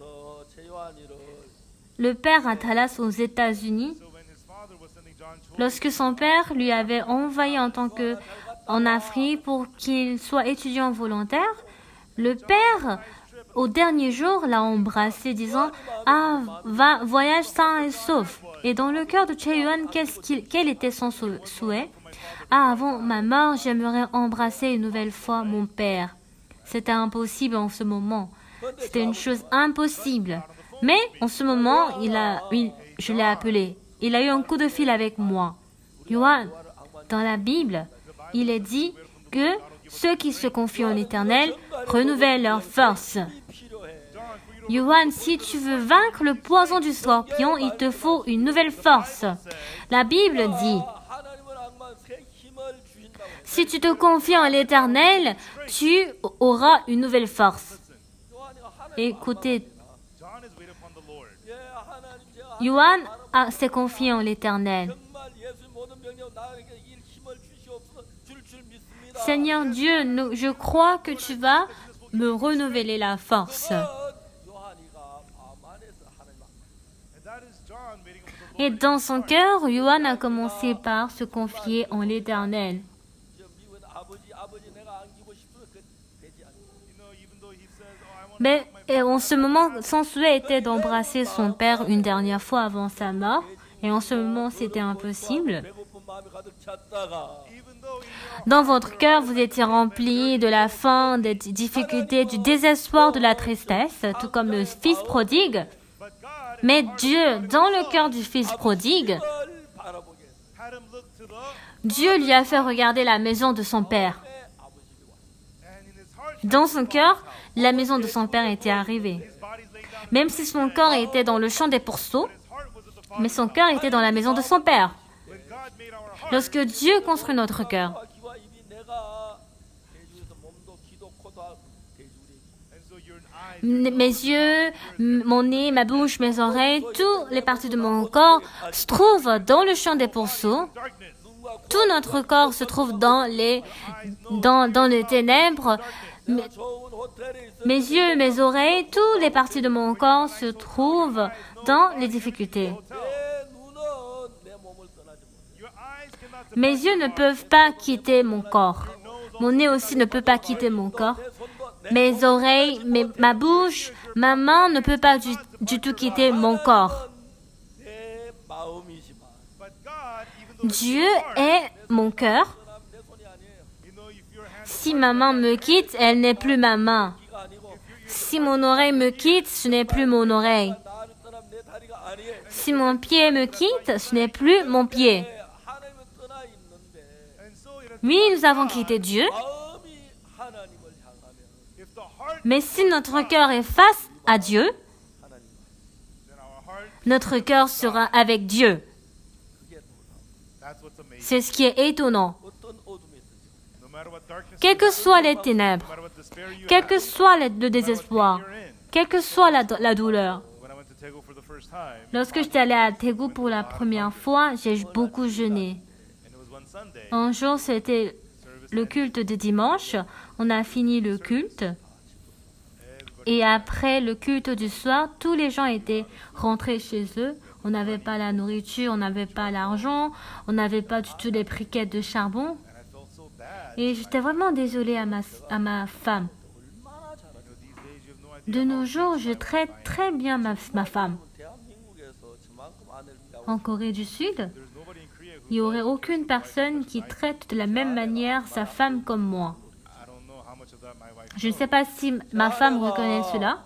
Le père à Dallas aux États-Unis, lorsque son père lui avait envoyé en tant que en Afrique pour qu'il soit étudiant volontaire. Le père, au dernier jour, l'a embrassé disant « Ah, voyage sain et sauf ». Et dans le cœur de Chae-Yuan, quel était son souhait? « Ah, avant ma mort, j'aimerais embrasser une nouvelle fois mon père. » C'était impossible en ce moment. C'était une chose impossible. Mais en ce moment, je l'ai appelé. Il a eu un coup de fil avec moi. Yuan, dans la Bible, il est dit que ceux qui se confient en l'Éternel renouvellent leur force. Yuan, si tu veux vaincre le poison du scorpion, il te faut une nouvelle force. La Bible dit, si tu te confies en l'Éternel, tu auras une nouvelle force. Écoutez, Yuan s'est confié en l'Éternel. Seigneur Dieu, je crois que tu vas me renouveler la force. Et dans son cœur, Yuan a commencé par se confier en l'Éternel. Mais en ce moment, son souhait était d'embrasser son père une dernière fois avant sa mort. Et en ce moment, c'était impossible. Dans votre cœur, vous étiez rempli de la faim, des difficultés, du désespoir, de la tristesse, tout comme le fils prodigue. Mais Dieu, dans le cœur du fils prodigue, Dieu lui a fait regarder la maison de son père. Dans son cœur, la maison de son père était arrivée. Même si son corps était dans le champ des pourceaux, mais son cœur était dans la maison de son père. Lorsque Dieu construit notre cœur, mes yeux, mon nez, ma bouche, mes oreilles, toutes les parties de mon corps se trouvent dans le champ des pourceaux. Tout notre corps se trouve dans les ténèbres. Mes yeux, mes oreilles, toutes les parties de mon corps se trouvent dans les difficultés. Mes yeux ne peuvent pas quitter mon corps. Mon nez aussi ne peut pas quitter mon corps. Mes oreilles, ma bouche, ma main ne peut pas du tout quitter mon corps. Dieu est mon cœur. Si ma main me quitte, elle n'est plus ma main. Si mon oreille me quitte, ce n'est plus mon oreille. Si mon pied me quitte, ce n'est plus mon pied. Oui, nous avons quitté Dieu. Mais si notre cœur est face à Dieu, notre cœur sera avec Dieu. C'est ce qui est étonnant. Quelles que soient les ténèbres, quel que soit le désespoir, quelle que soit la douleur. Lorsque j'étais allée à Daegu pour la première fois, j'ai beaucoup jeûné. Un jour, c'était le culte de dimanche. On a fini le culte. Et après le culte du soir, tous les gens étaient rentrés chez eux. On n'avait pas la nourriture, on n'avait pas l'argent, on n'avait pas du tout les briquettes de charbon. Et j'étais vraiment désolée à ma femme. De nos jours, je traite très bien ma femme. En Corée du Sud, il n'y aurait aucune personne qui traite de la même manière sa femme comme moi. Je ne sais pas si ma femme reconnaît cela.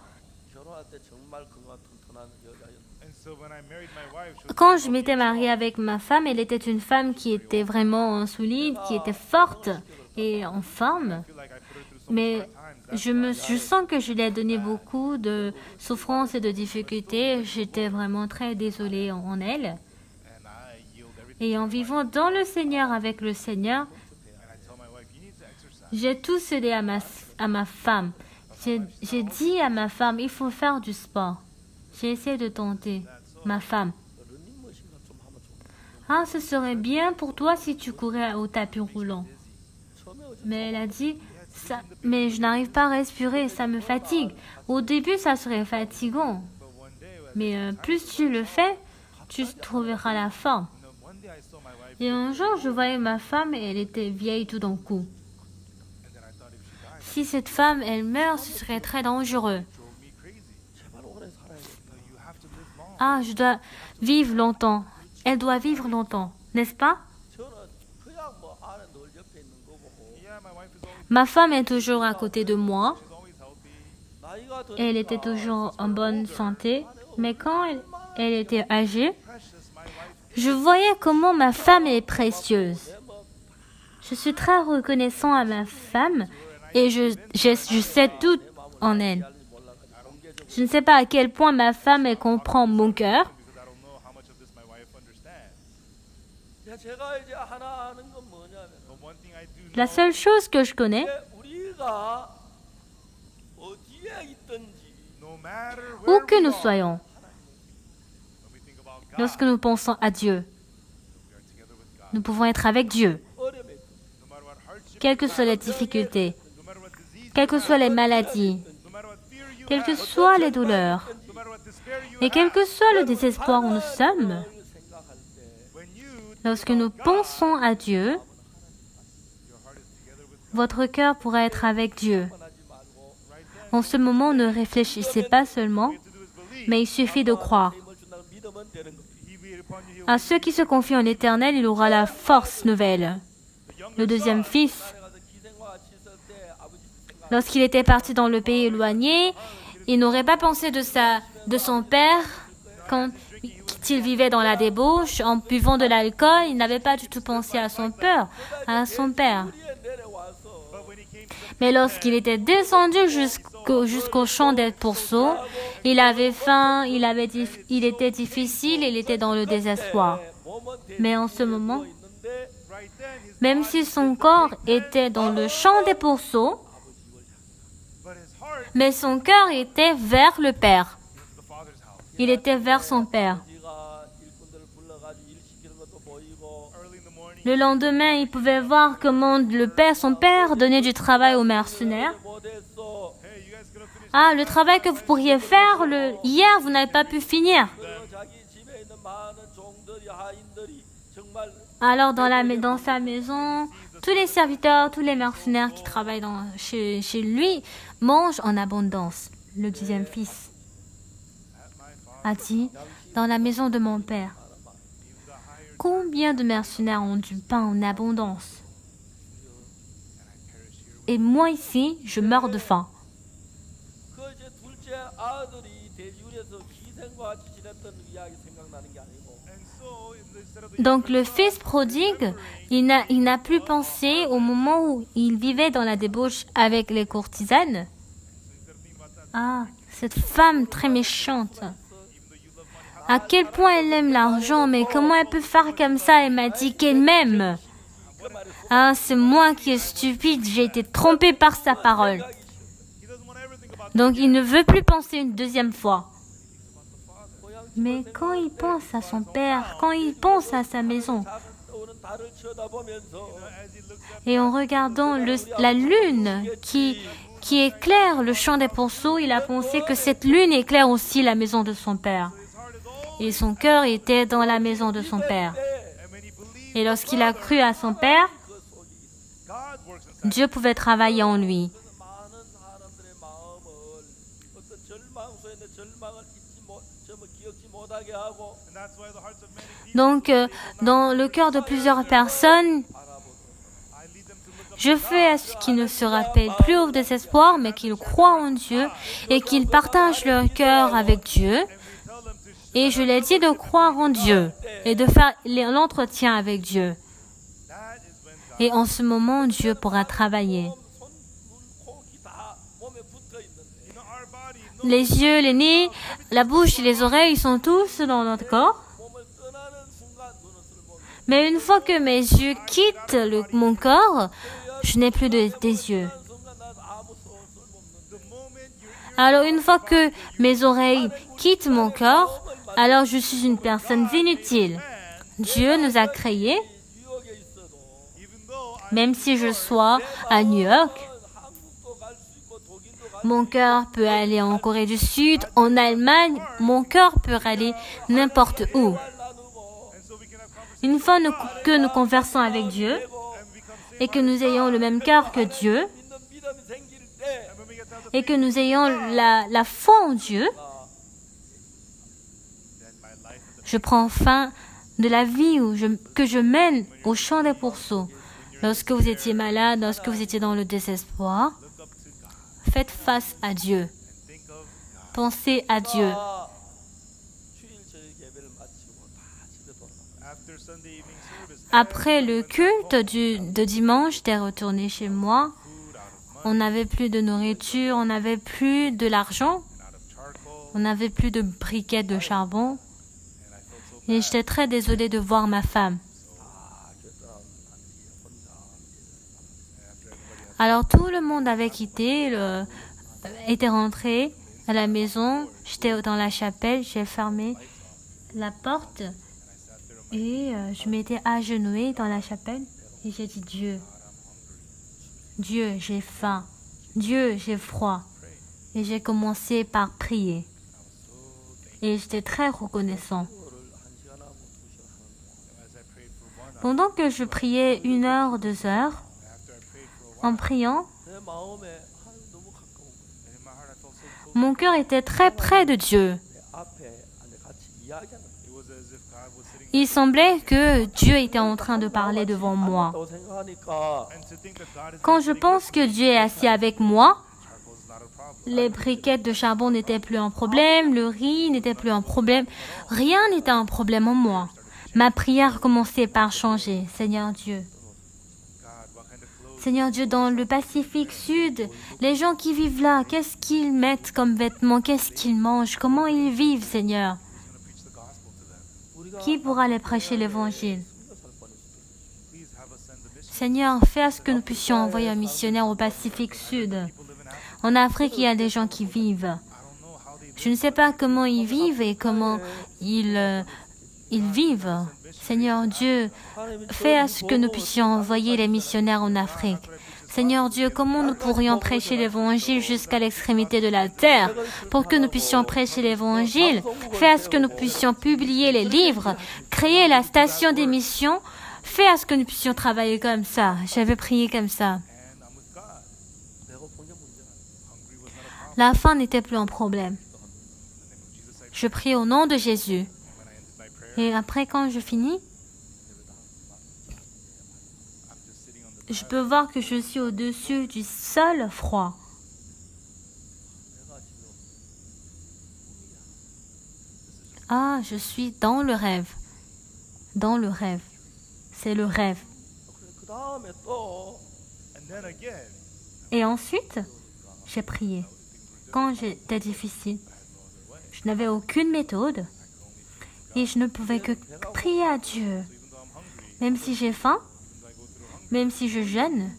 Quand je m'étais mariée avec ma femme, elle était une femme qui était vraiment solide, qui était forte et en forme. Mais je sens que je lui ai donné beaucoup de souffrances et de difficultés. J'étais vraiment très désolée en elle. Et en vivant dans le Seigneur avec le Seigneur, j'ai tout cédé à ma femme. J'ai dit à ma femme, il faut faire du sport. J'ai essayé de tenter. Ma femme. Ah, ce serait bien pour toi si tu courais au tapis roulant. Mais elle a dit, mais je n'arrive pas à respirer, ça me fatigue. Au début, ça serait fatigant. Mais plus tu le fais, tu trouveras la forme. Et un jour, je voyais ma femme et elle était vieille tout d'un coup. Si cette femme, elle meurt, ce serait très dangereux. Ah, je dois vivre longtemps. Elle doit vivre longtemps, n'est-ce pas? Ma femme est toujours à côté de moi. Elle était toujours en bonne santé. Mais quand elle était âgée, je voyais comment ma femme est précieuse. Je suis très reconnaissant à ma femme et je sais tout en elle. Je ne sais pas à quel point ma femme elle comprend mon cœur. La seule chose que je connais, où que nous soyons, lorsque nous pensons à Dieu, nous pouvons être avec Dieu. Quelles que soient les difficultés, quelles que soient les maladies, quelles que soient les douleurs, et quel que soit le désespoir où nous sommes, lorsque nous pensons à Dieu, votre cœur pourra être avec Dieu. En ce moment, ne réfléchissez pas seulement, mais il suffit de croire. À ceux qui se confient en l'Éternel, il aura la force nouvelle. Le deuxième fils, lorsqu'il était parti dans le pays éloigné, il n'aurait pas pensé de son père quand il vivait dans la débauche, en buvant de l'alcool. Il n'avait pas du tout pensé à son père. Mais lorsqu'il était descendu jusqu'au champ des pourceaux, il avait faim, il était difficile, il était dans le désespoir. Mais en ce moment, même si son corps était dans le champ des pourceaux, mais son cœur était vers le Père. Il était vers son Père. Le lendemain, il pouvait voir comment son père donnait du travail aux mercenaires. Ah, le travail que vous pourriez faire hier, vous n'avez pas pu finir. Alors, dans sa maison, tous les serviteurs, tous les mercenaires qui travaillent chez lui mangent en abondance. Le deuxième fils a dit, dans la maison de mon père, combien de mercenaires ont du pain en abondance? Et moi ici, je meurs de faim. Donc le fils prodigue, il n'a plus pensé au moment où il vivait dans la débauche avec les courtisanes. Ah, cette femme très méchante. À quel point elle aime l'argent, mais comment elle peut faire comme ça? Elle m'a dit qu'elle m'aime. Ah, c'est moi qui est stupide, j'ai été trompée par sa parole. Donc il ne veut plus penser une deuxième fois. Mais quand il pense à son père, quand il pense à sa maison, et en regardant la lune qui éclaire le champ des pourceaux, il a pensé que cette lune éclaire aussi la maison de son père. Et son cœur était dans la maison de son père. Et lorsqu'il a cru à son père, Dieu pouvait travailler en lui. Donc, dans le cœur de plusieurs personnes, je fais à ce qu'ils ne se rappellent plus au désespoir, mais qu'ils croient en Dieu et qu'ils partagent leur cœur avec Dieu. Et je leur dis de croire en Dieu et de faire l'entretien avec Dieu. Et en ce moment, Dieu pourra travailler. Les yeux, les nez, la bouche et les oreilles, ils sont tous dans notre corps. Mais une fois que mes yeux quittent mon corps, je n'ai plus des yeux. Alors une fois que mes oreilles quittent mon corps, alors je suis une personne inutile. Dieu nous a créés, même si je sois à New York. Mon cœur peut aller en Corée du Sud, en Allemagne, mon cœur peut aller n'importe où. Une fois que nous conversons avec Dieu et que nous ayons le même cœur que Dieu et que nous ayons la foi en Dieu, je prends fin de la vie que je mène au champ des pourceaux. Lorsque vous étiez malade, lorsque vous étiez dans le désespoir, faites face à Dieu. Pensez à Dieu. Après le culte de dimanche, j'étais retournée chez moi. On n'avait plus de nourriture, on n'avait plus de l'argent, on n'avait plus de briquettes de charbon. Et j'étais très désolée de voir ma femme. Alors tout le monde avait quitté, était rentré à la maison. J'étais dans la chapelle, j'ai fermé la porte et je m'étais agenouillée dans la chapelle et j'ai dit Dieu, Dieu, j'ai faim, Dieu, j'ai froid. Et j'ai commencé par prier. Et j'étais très reconnaissant. Pendant que je priais 1 heure, 2 heures, en priant, mon cœur était très près de Dieu. Il semblait que Dieu était en train de parler devant moi. Quand je pense que Dieu est assis avec moi, les briquettes de charbon n'étaient plus un problème, le riz n'était plus un problème, rien n'était un problème en moi. Ma prière commençait par changer. Seigneur Dieu, dans le Pacifique Sud, les gens qui vivent là, qu'est-ce qu'ils mettent comme vêtements, qu'est-ce qu'ils mangent, comment ils vivent, Seigneur? Qui pourra les prêcher l'évangile? Seigneur, fais à ce que nous puissions envoyer un missionnaire au Pacifique Sud. En Afrique, il y a des gens qui vivent. Je ne sais pas comment ils vivent et comment ils vivent. Seigneur Dieu, fais à ce que nous puissions envoyer les missionnaires en Afrique. Seigneur Dieu, comment nous pourrions prêcher l'évangile jusqu'à l'extrémité de la terre pour que nous puissions prêcher l'évangile? Fais à ce que nous puissions publier les livres, créer la station d'émission. Fais à ce que nous puissions travailler comme ça. J'avais prié comme ça. La faim n'était plus un problème. Je prie au nom de Jésus. Et après, quand je finis, je peux voir que je suis au-dessus du sol froid. Ah, je suis dans le rêve. Dans le rêve. C'est le rêve. Et ensuite, j'ai prié. Quand j'étais difficile, je n'avais aucune méthode. Et je ne pouvais que prier à Dieu. Même si j'ai faim, même si je jeûne,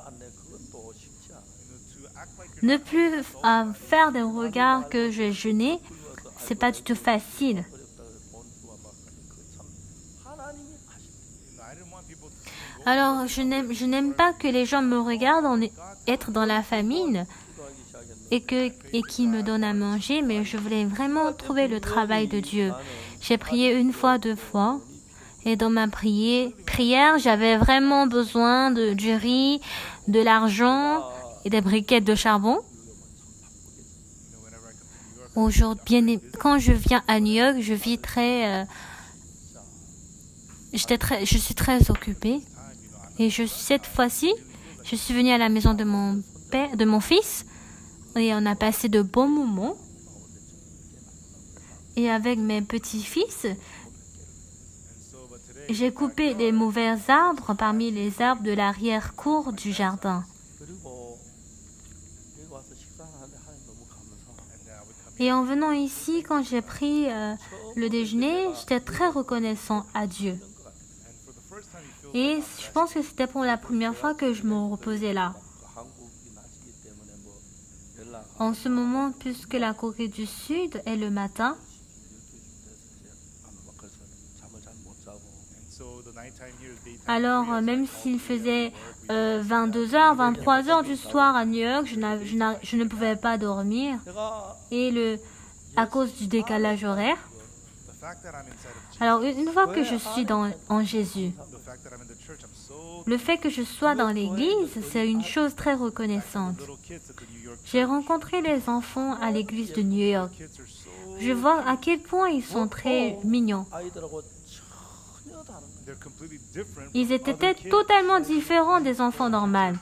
ne plus faire des regards que j'ai jeûné, c'est pas du tout facile. Alors, je n'aime pas que les gens me regardent être dans la famine et qu'ils me donnent à manger, mais je voulais vraiment trouver le travail de Dieu. J'ai prié 1 fois, 2 fois. Et dans ma prière, j'avais vraiment besoin du riz, de l'argent et des briquettes de charbon. Aujourd'hui, quand je viens à New York, je suis très occupée. Et cette fois-ci, je suis venue à la maison de mon fils. Et on a passé de bons moments. Et avec mes petits-fils, j'ai coupé des mauvais arbres parmi les arbres de l'arrière-cour du jardin. Et en venant ici, quand j'ai pris le déjeuner, j'étais très reconnaissant à Dieu. Et je pense que c'était pour la première fois que je me reposais là. En ce moment, puisque la Corée du Sud est le matin, alors même s'il faisait 22h, 23h du soir à New York, je ne pouvais pas dormir. Et à cause du décalage horaire, Alors, une fois que je suis en Jésus, le fait que je sois dans l'église, c'est une chose très reconnaissante. J'ai rencontré les enfants à l'église de New York. Je vois à quel point ils sont très mignons. Ils étaient totalement différents des enfants normaux.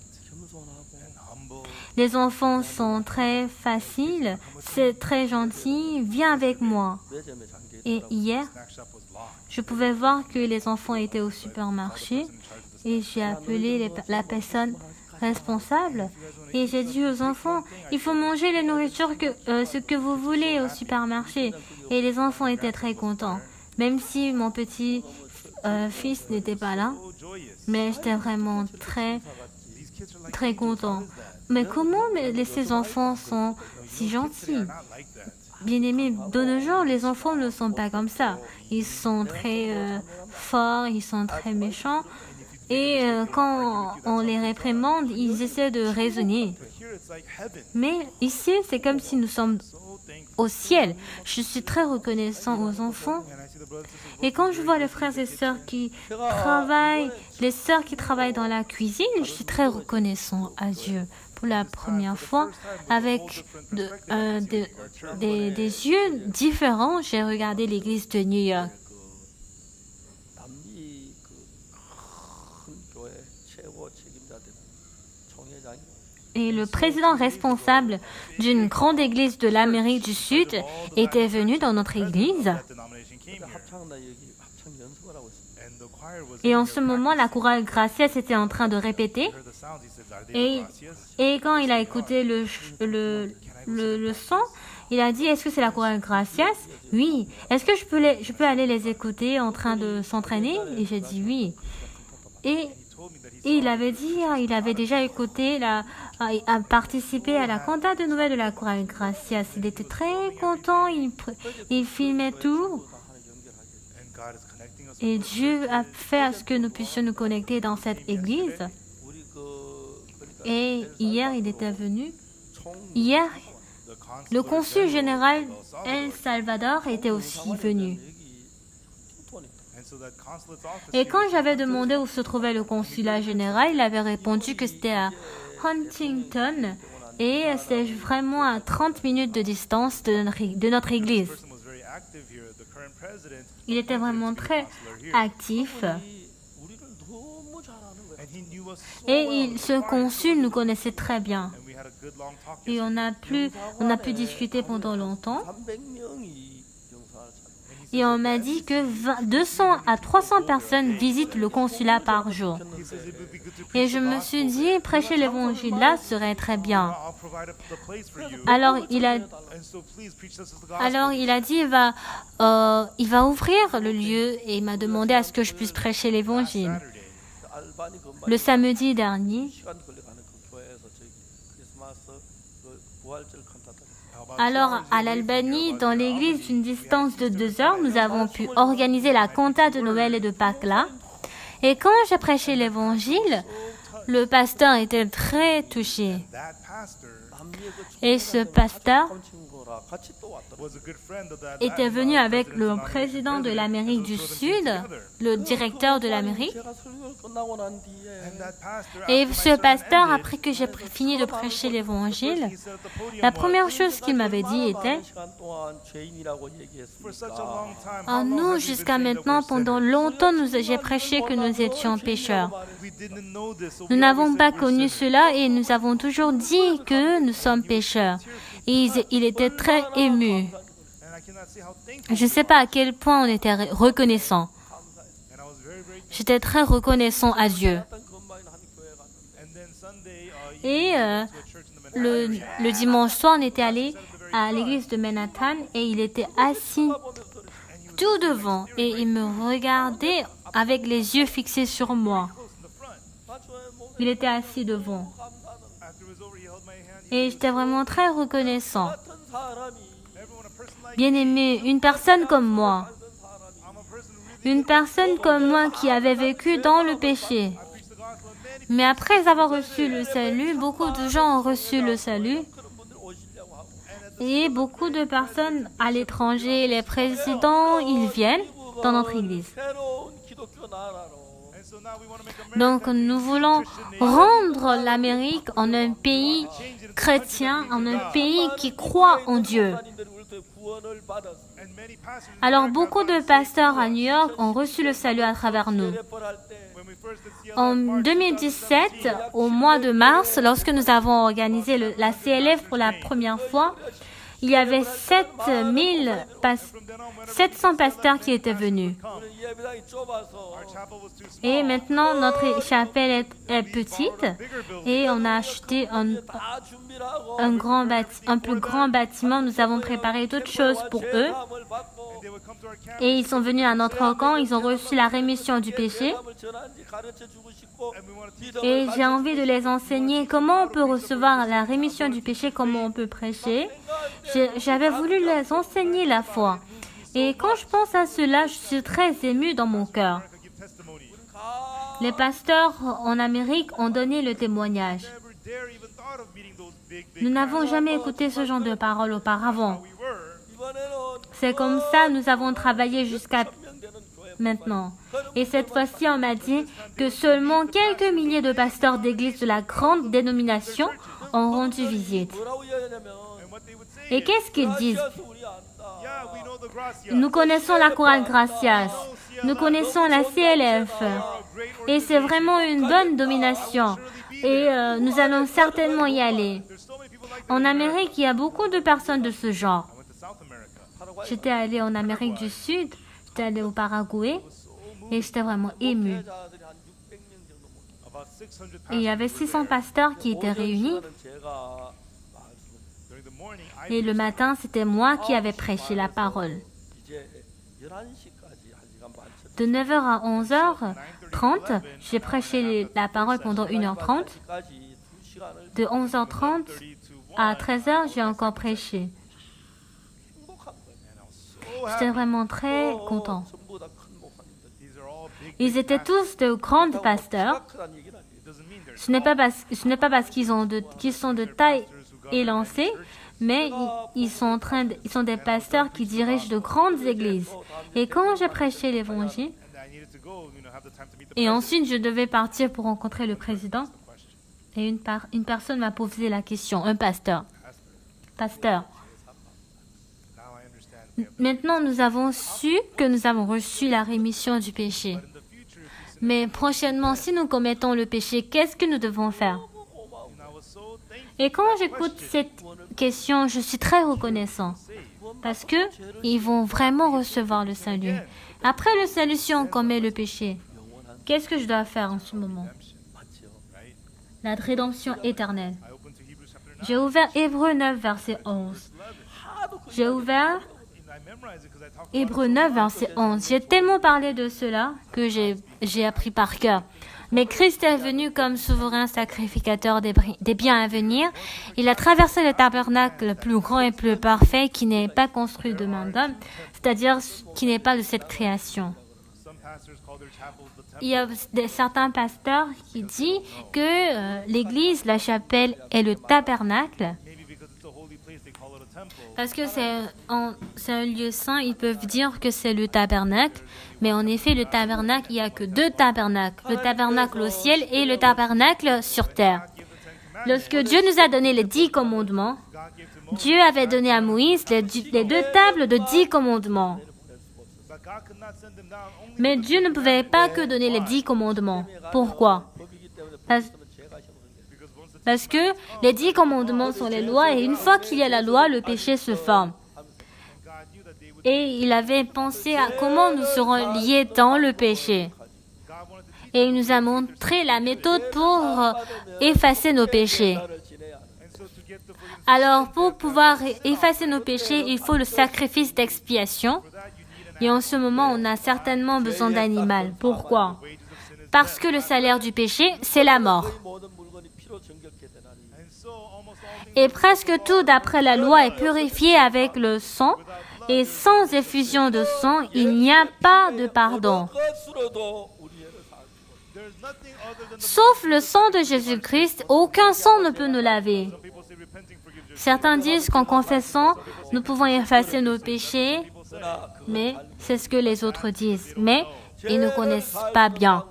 Les enfants sont très faciles, c'est très gentil, viens avec moi. Et hier, je pouvais voir que les enfants étaient au supermarché et j'ai appelé la personne responsable et j'ai dit aux enfants, il faut manger les nourritures ce que vous voulez au supermarché. Et les enfants étaient très contents, même si mon petit fils n'était pas là, mais j'étais vraiment très, très content. Mais comment ces enfants sont si gentils? Bien aimés, de nos jours, les enfants ne sont pas comme ça. Ils sont très forts, ils sont très méchants. Et quand on les réprimande, ils essaient de raisonner. Mais ici, c'est comme si nous sommes au ciel. Je suis très reconnaissant aux enfants. Et quand je vois les frères et sœurs qui travaillent, les sœurs qui travaillent dans la cuisine, je suis très reconnaissant à Dieu. Pour la première fois, avec des yeux différents, j'ai regardé l'église de New York. Et le président responsable d'une grande église de l'Amérique du Sud était venu dans notre église. Et en ce moment, la chorale Gracias était en train de répéter. Et quand il a écouté le son, il a dit, est-ce que c'est la chorale Gracias? Oui. Est-ce que je peux aller les écouter en train de s'entraîner? Et j'ai dit oui. Et il avait dit, il avait déjà écouté, a participé à la cantate de Noël de la chorale Gracias. Il était très content, il filmait tout. Et Dieu a fait à ce que nous puissions nous connecter dans cette église. Et hier, il était venu. Hier, le consul général El Salvador était aussi venu. Et quand j'avais demandé où se trouvait le consulat général, il avait répondu que c'était à Huntington et c'est vraiment à 30 minutes de distance de notre église. Il était vraiment très actif. Et ce consul nous connaissait très bien. Et on a pu discuter pendant longtemps. Et on m'a dit que 200 à 300 personnes visitent le consulat par jour. Et je me suis dit, prêcher l'évangile là serait très bien. Alors il a dit, il va ouvrir le lieu et il m'a demandé à ce que je puisse prêcher l'évangile. Le samedi dernier, alors à l'Albanie, dans l'église d'une distance de 2 heures, nous avons pu organiser la cantate de Noël et de Pâques là. Et quand j'ai prêché l'évangile, le pasteur était très touché. Et ce pasteur était venu avec le président de l'Amérique du Sud, le directeur de l'Amérique. Et ce pasteur, après que j'ai fini de prêcher l'évangile, la première chose qu'il m'avait dit était « Nous, jusqu'à maintenant, pendant longtemps, j'ai prêché que nous étions pécheurs. Nous n'avons pas connu cela et nous avons toujours dit que nous sommes pécheurs. » Et il était très ému. Je ne sais pas à quel point on était reconnaissant. J'étais très reconnaissant à Dieu. Et le dimanche soir, on était allé à l'église de Manhattan et il était assis tout devant et il me regardait avec les yeux fixés sur moi. Il était assis devant. Et j'étais vraiment très reconnaissant. Bien-aimé, une personne comme moi qui avait vécu dans le péché. Mais après avoir reçu le salut, beaucoup de gens ont reçu le salut. Et beaucoup de personnes à l'étranger, les présidents, ils viennent dans notre église. Donc, nous voulons rendre l'Amérique en un pays chrétien, en un pays qui croit en Dieu. Alors, beaucoup de pasteurs à New York ont reçu le salut à travers nous. En 2017, au mois de mars, lorsque nous avons organisé la CLF pour la première fois, il y avait 700 pasteurs qui étaient venus. Et maintenant, notre chapelle est petite et on a acheté un plus grand bâtiment. Nous avons préparé d'autres choses pour eux. Et ils sont venus à notre camp, ils ont reçu la rémission du péché. Et j'ai envie de les enseigner comment on peut recevoir la rémission du péché, comment on peut prêcher. J'avais voulu les enseigner la foi. Et quand je pense à cela, je suis très émue dans mon cœur. Les pasteurs en Amérique ont donné le témoignage. Nous n'avons jamais écouté ce genre de paroles auparavant. C'est comme ça nous avons travaillé jusqu'à maintenant. Et cette fois-ci, on m'a dit que seulement quelques milliers de pasteurs d'églises de la grande dénomination ont rendu visite. Et qu'est-ce qu'ils disent? Nous connaissons la chorale Gracias, nous connaissons la CLF, et c'est vraiment une bonne domination. Et nous allons certainement y aller. En Amérique, il y a beaucoup de personnes de ce genre. J'étais allée en Amérique du Sud, j'étais allée au Paraguay et j'étais vraiment émue. Et il y avait 600 pasteurs qui étaient réunis. Et le matin, c'était moi qui avais prêché la parole. De 9h à 11h30, j'ai prêché la parole pendant 1h30. De 11h30 à 13h, j'ai encore prêché. J'étais vraiment très content. Ils étaient tous de grands pasteurs. Ce n'est pas parce qu'ils sont de taille élancée, mais ils sont des pasteurs qui dirigent de grandes églises. Et quand j'ai prêché l'évangile, et ensuite je devais partir pour rencontrer le président, et une personne m'a posé la question, un pasteur. Pasteur. Maintenant, nous avons su que nous avons reçu la rémission du péché. Mais prochainement, si nous commettons le péché, qu'est-ce que nous devons faire? Et quand j'écoute cette question, je suis très reconnaissant. Parce qu'ils vont vraiment recevoir le salut. Après le salut, si on commet le péché, qu'est-ce que je dois faire en ce moment? La rédemption éternelle. J'ai ouvert Hébreux 9, verset 11. J'ai ouvert Hébreux 9, verset 11. J'ai tellement parlé de cela que j'ai appris par cœur. Mais Christ est venu comme souverain sacrificateur des biens à venir. Il a traversé le tabernacle le plus grand et plus parfait qui n'est pas construit de main d'homme, c'est-à-dire qui n'est pas de cette création. Il y a certains pasteurs qui disent que l'église, la chapelle, est le tabernacle. Parce que c'est un lieu saint, ils peuvent dire que c'est le tabernacle. Mais en effet, le tabernacle, il n'y a que deux tabernacles. Le tabernacle au ciel et le tabernacle sur terre. Lorsque Dieu nous a donné les 10 commandements, Dieu avait donné à Moïse les 2 tables de 10 commandements. Mais Dieu ne pouvait pas que donner les 10 commandements. Pourquoi? Parce que les 10 commandements sont les lois et une fois qu'il y a la loi, le péché se forme. Et il avait pensé à comment nous serons liés dans le péché. Et il nous a montré la méthode pour effacer nos péchés. Alors, pour pouvoir effacer nos péchés, il faut le sacrifice d'expiation. Et en ce moment, on a certainement besoin d'animal. Pourquoi? Parce que le salaire du péché, c'est la mort. Et presque tout d'après la loi est purifié avec le sang. Et sans effusion de sang, il n'y a pas de pardon. Sauf le sang de Jésus-Christ, aucun sang ne peut nous laver. Certains disent qu'en confessant, nous pouvons effacer nos péchés, mais c'est ce que les autres disent. Mais ils ne connaissent pas bien.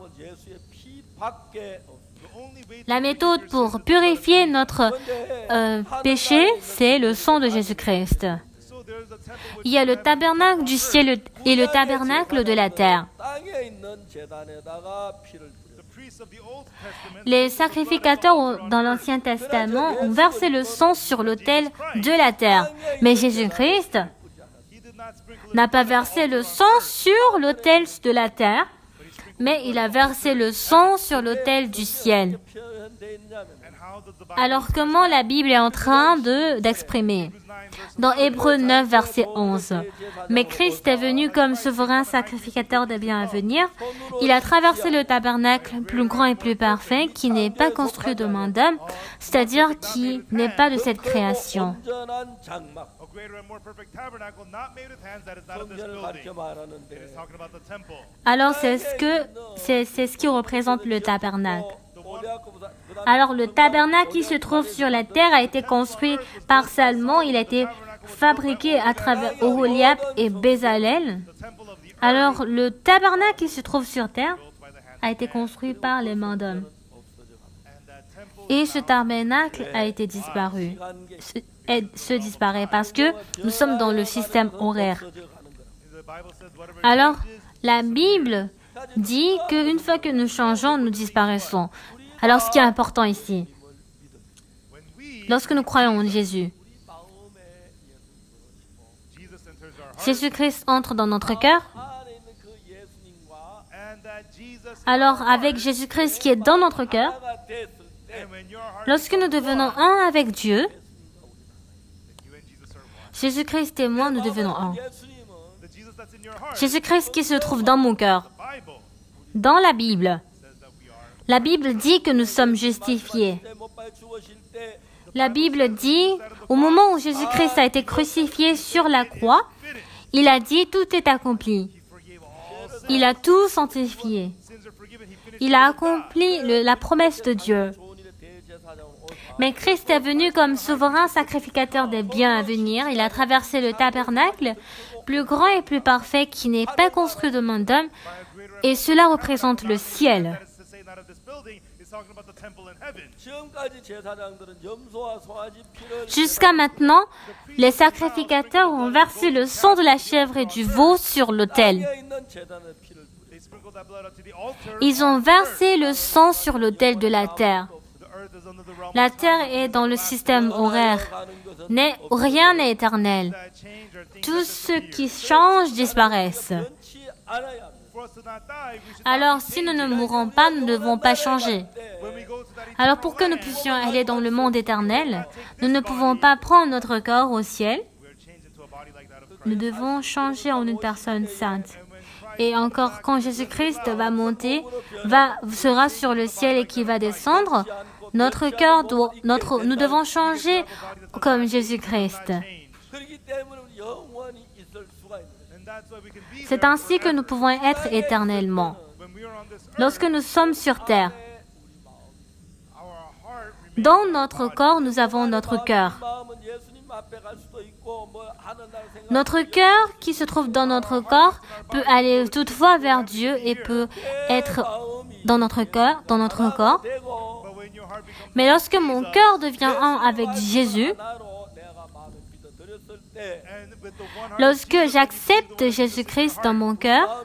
La méthode pour purifier notre péché, c'est le sang de Jésus-Christ. Il y a le tabernacle du ciel et le tabernacle de la terre. Les sacrificateurs dans l'Ancien Testament ont versé le sang sur l'autel de la terre. Mais Jésus-Christ n'a pas versé le sang sur l'autel de la terre, mais il a versé le sang sur l'autel du ciel. Alors comment la Bible est en train d'exprimer? Dans Hébreux 9, verset 11. Mais Christ est venu comme souverain sacrificateur des biens à venir. Il a traversé le tabernacle plus grand et plus parfait, qui n'est pas construit de main d'homme, c'est-à-dire qui n'est pas de cette création. Alors c'est ce qui représente le tabernacle. Alors le tabernacle qui se trouve sur la terre a été construit par Salomon. Il a été fabriqué à travers Oholiab et Bézalel. Alors le tabernacle qui se trouve sur terre a été construit par les mains d'hommes. Et ce tabernacle a été disparu. Se disparaît parce que nous sommes dans le système horaire. Alors la Bible dit qu'une fois que nous changeons, nous disparaissons. Alors, ce qui est important ici, lorsque nous croyons en Jésus, Jésus-Christ entre dans notre cœur. Alors, avec Jésus-Christ qui est dans notre cœur, lorsque nous devenons un avec Dieu, Jésus-Christ et moi, nous devenons un. Jésus-Christ qui se trouve dans mon cœur, dans la Bible dit que nous sommes justifiés. La Bible dit, au moment où Jésus-Christ a été crucifié sur la croix, il a dit, tout est accompli. Il a tout sanctifié. Il a accompli la promesse de Dieu. Mais Christ est venu comme souverain sacrificateur des biens à venir. Il a traversé le tabernacle, plus grand et plus parfait, qui n'est pas construit de main d'homme, et cela représente le ciel. Jusqu'à maintenant, les sacrificateurs ont versé le sang de la chèvre et du veau sur l'autel. Ils ont versé le sang sur l'autel de la terre. La terre est dans le système horaire. Rien n'est éternel. Tout ce qui change disparaissent. Alors, si nous ne mourrons pas, nous ne devons pas changer. Alors, pour que nous puissions aller dans le monde éternel, nous ne pouvons pas prendre notre corps au ciel. Nous devons changer en une personne sainte. Et encore, quand Jésus-Christ va monter, sera sur le ciel et qui va descendre, notre cœur nous devons changer comme Jésus-Christ. C'est ainsi que nous pouvons être éternellement. Lorsque nous sommes sur terre, dans notre corps, nous avons notre cœur. Notre cœur qui se trouve dans notre corps peut aller toutefois vers Dieu et peut être dans notre corps. Mais lorsque mon cœur devient un avec Jésus, lorsque j'accepte Jésus-Christ dans mon cœur,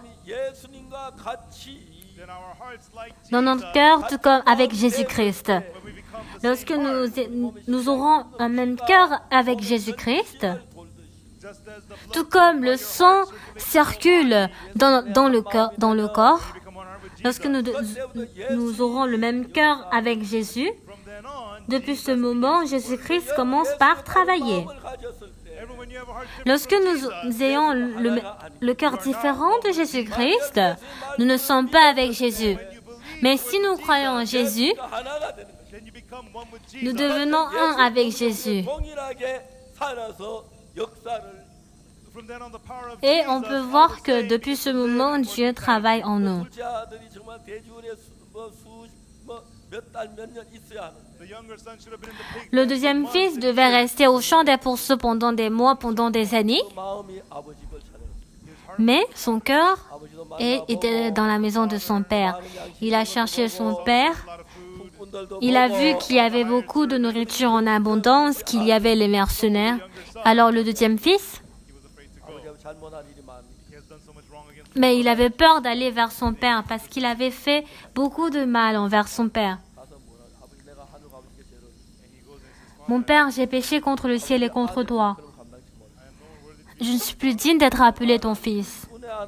dans notre cœur, tout comme avec Jésus-Christ, lorsque nous aurons un même cœur avec Jésus-Christ, tout comme le sang circule dans le corps, lorsque nous aurons le même cœur avec Jésus, depuis ce moment, Jésus-Christ commence par travailler. Lorsque nous ayons le cœur différent de Jésus-Christ, nous ne sommes pas avec Jésus. Mais si nous croyons en Jésus, nous devenons un avec Jésus. Et on peut voir que depuis ce moment, Dieu travaille en nous. Le deuxième fils devait rester au champ des pourceaux pendant des mois, pendant des années. Mais son cœur était dans la maison de son père. Il a cherché son père. Il a vu qu'il y avait beaucoup de nourriture en abondance, qu'il y avait les mercenaires. Alors le deuxième fils, mais il avait peur d'aller vers son père parce qu'il avait fait beaucoup de mal envers son père. Mon père, j'ai péché contre le ciel et contre toi. Je ne suis plus digne d'être appelé ton fils.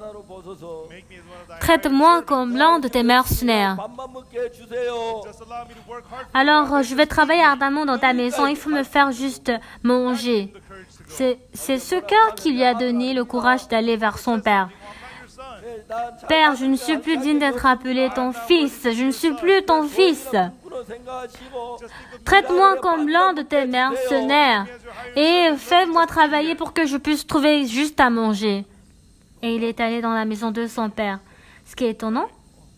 Traite-moi comme l'un de tes mercenaires. Alors, je vais travailler ardemment dans ta maison. Il faut me faire juste manger. C'est ce cœur qui lui a donné le courage d'aller vers son père. Père, je ne suis plus digne d'être appelé ton fils. Je ne suis plus ton fils. Traite-moi comme l'un de tes mercenaires et fais-moi travailler pour que je puisse trouver juste à manger. Et il est allé dans la maison de son père. Ce qui est étonnant.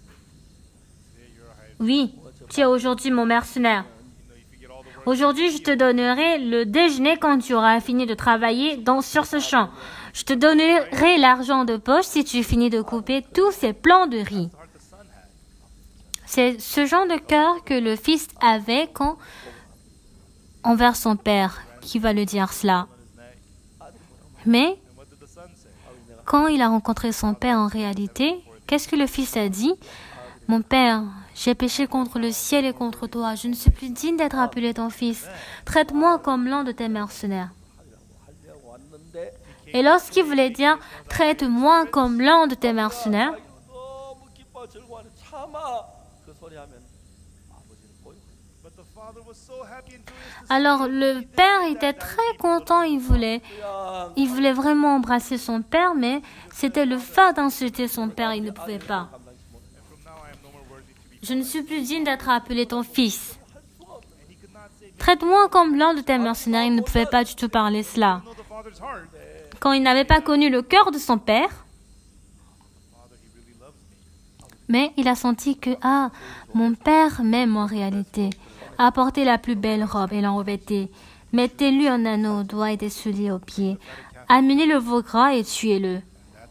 Oui, tu es aujourd'hui mon mercenaire. Aujourd'hui, je te donnerai le déjeuner quand tu auras fini de travailler sur ce champ. Je te donnerai l'argent de poche si tu finis de couper tous ces plants de riz. C'est ce genre de cœur que le fils avait envers son père qui va lui dire cela. Mais quand il a rencontré son père en réalité, qu'est-ce que le fils a dit? Mon père, j'ai péché contre le ciel et contre toi. Je ne suis plus digne d'être appelé ton fils. Traite-moi comme l'un de tes mercenaires. Et lorsqu'il voulait dire, traite-moi comme l'un de tes mercenaires, alors le père était très content, il voulait vraiment embrasser son père, mais c'était le fait d'insulter son père, il ne pouvait pas. Je ne suis plus digne d'être appelé ton fils. Traite-moi comme l'un de tes mercenaires, il ne pouvait pas du tout parler cela. Quand il n'avait pas connu le cœur de son père, mais il a senti que, mon père m'aime en réalité. Apportez la plus belle robe et l'enrevêtez. Mettez-lui un anneau au doigt et des souliers aux pieds. Amenez le veau gras et tuez-le.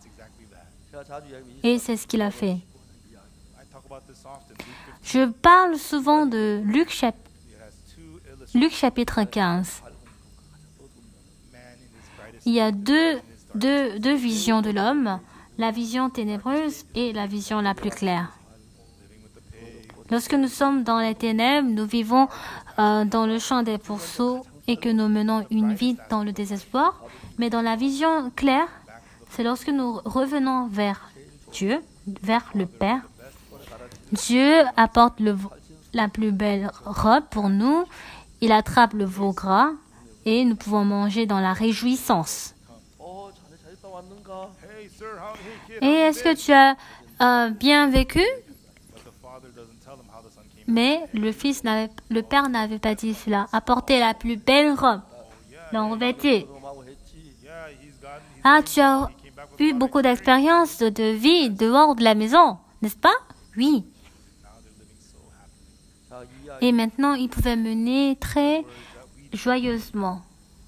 Et c'est ce qu'il a fait. Je parle souvent de Luc chapitre 15. Il y a deux visions de l'homme, la vision ténébreuse et la vision la plus claire. Lorsque nous sommes dans les ténèbres, nous vivons dans le champ des pourceaux et que nous menons une vie dans le désespoir. Mais dans la vision claire, c'est lorsque nous revenons vers Dieu, vers le Père. Dieu apporte la plus belle robe pour nous. Il attrape le veau gras et nous pouvons manger dans la réjouissance. Et est-ce que tu as bien vécu? Mais le père n'avait pas dit cela. Apportez la plus belle robe, l'enrevêtez. Tu as eu beaucoup d'expérience de vie dehors de la maison, n'est-ce pas? Oui. Et maintenant, il pouvait mener très joyeusement.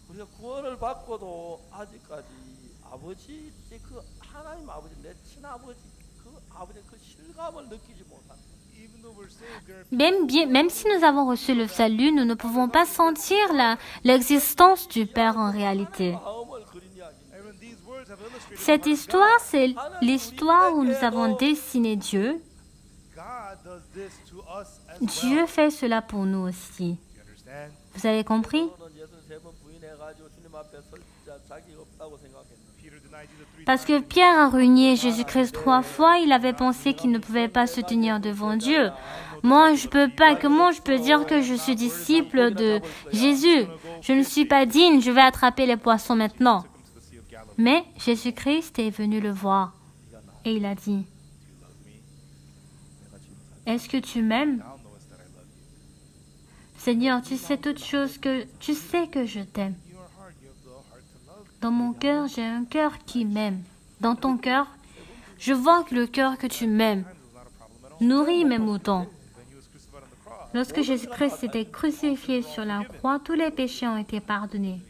Même si nous avons reçu le salut, nous ne pouvons pas sentir l'existence du Père en réalité. Cette histoire, c'est l'histoire où nous avons dessiné Dieu. Dieu fait cela pour nous aussi. Vous avez compris? Parce que Pierre a renié Jésus-Christ 3 fois, il avait pensé qu'il ne pouvait pas se tenir devant Dieu. Moi, je peux pas. Comment je peux dire que je suis disciple de Jésus? Je ne suis pas digne, je vais attraper les poissons maintenant. Mais Jésus-Christ est venu le voir et il a dit, est-ce que tu m'aimes? Seigneur, tu sais toutes choses tu sais que je t'aime. Dans mon cœur, j'ai un cœur qui m'aime. Dans ton cœur, je vois que le cœur que tu m'aimes nourrit mes moutons. Lorsque Jésus-Christ était crucifié sur la croix, tous les péchés ont été pardonnés.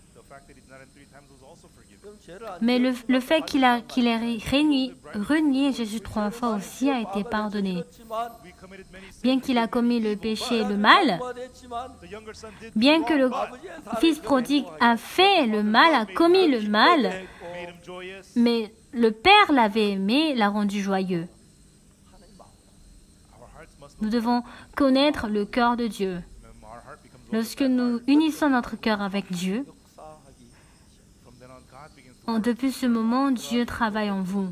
Mais le fait qu'il ait renié Jésus 3 fois aussi a été pardonné. Bien qu'il a commis le péché et le mal, bien que le fils prodigue a fait le mal, a commis le mal, mais le Père l'avait aimé, l'a rendu joyeux. Nous devons connaître le cœur de Dieu. Lorsque nous unissons notre cœur avec Dieu, depuis ce moment, Dieu travaille en vous.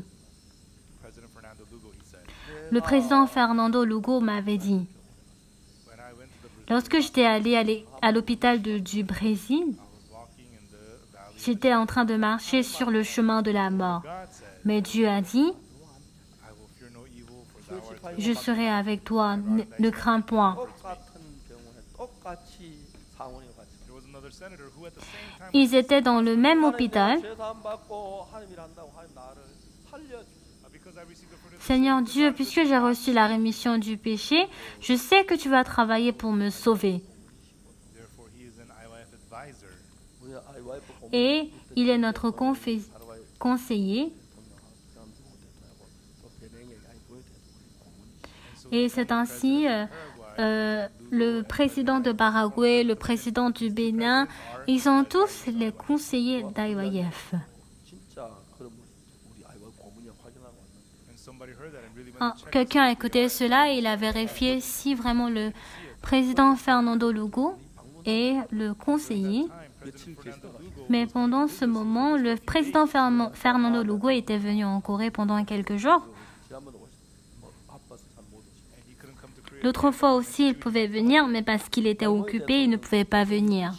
Le président Fernando Lugo m'avait dit, lorsque j'étais allé à l'hôpital du Brésil, j'étais en train de marcher sur le chemin de la mort. Mais Dieu a dit, je serai avec toi, ne crains point. Ils étaient dans le même hôpital. Seigneur Dieu, puisque j'ai reçu la rémission du péché, je sais que tu vas travailler pour me sauver. Et il est notre conseiller. Et c'est ainsi le président de Paraguay, le président du Bénin, ils sont tous les conseillers d'IYF. Quelqu'un a écouté cela et il a vérifié si vraiment le président Fernando Lugo est le conseiller. Mais pendant ce moment, le président Fernando Lugo était venu en Corée pendant quelques jours. L'autre fois aussi, il pouvait venir, mais parce qu'il était occupé, il ne pouvait pas venir.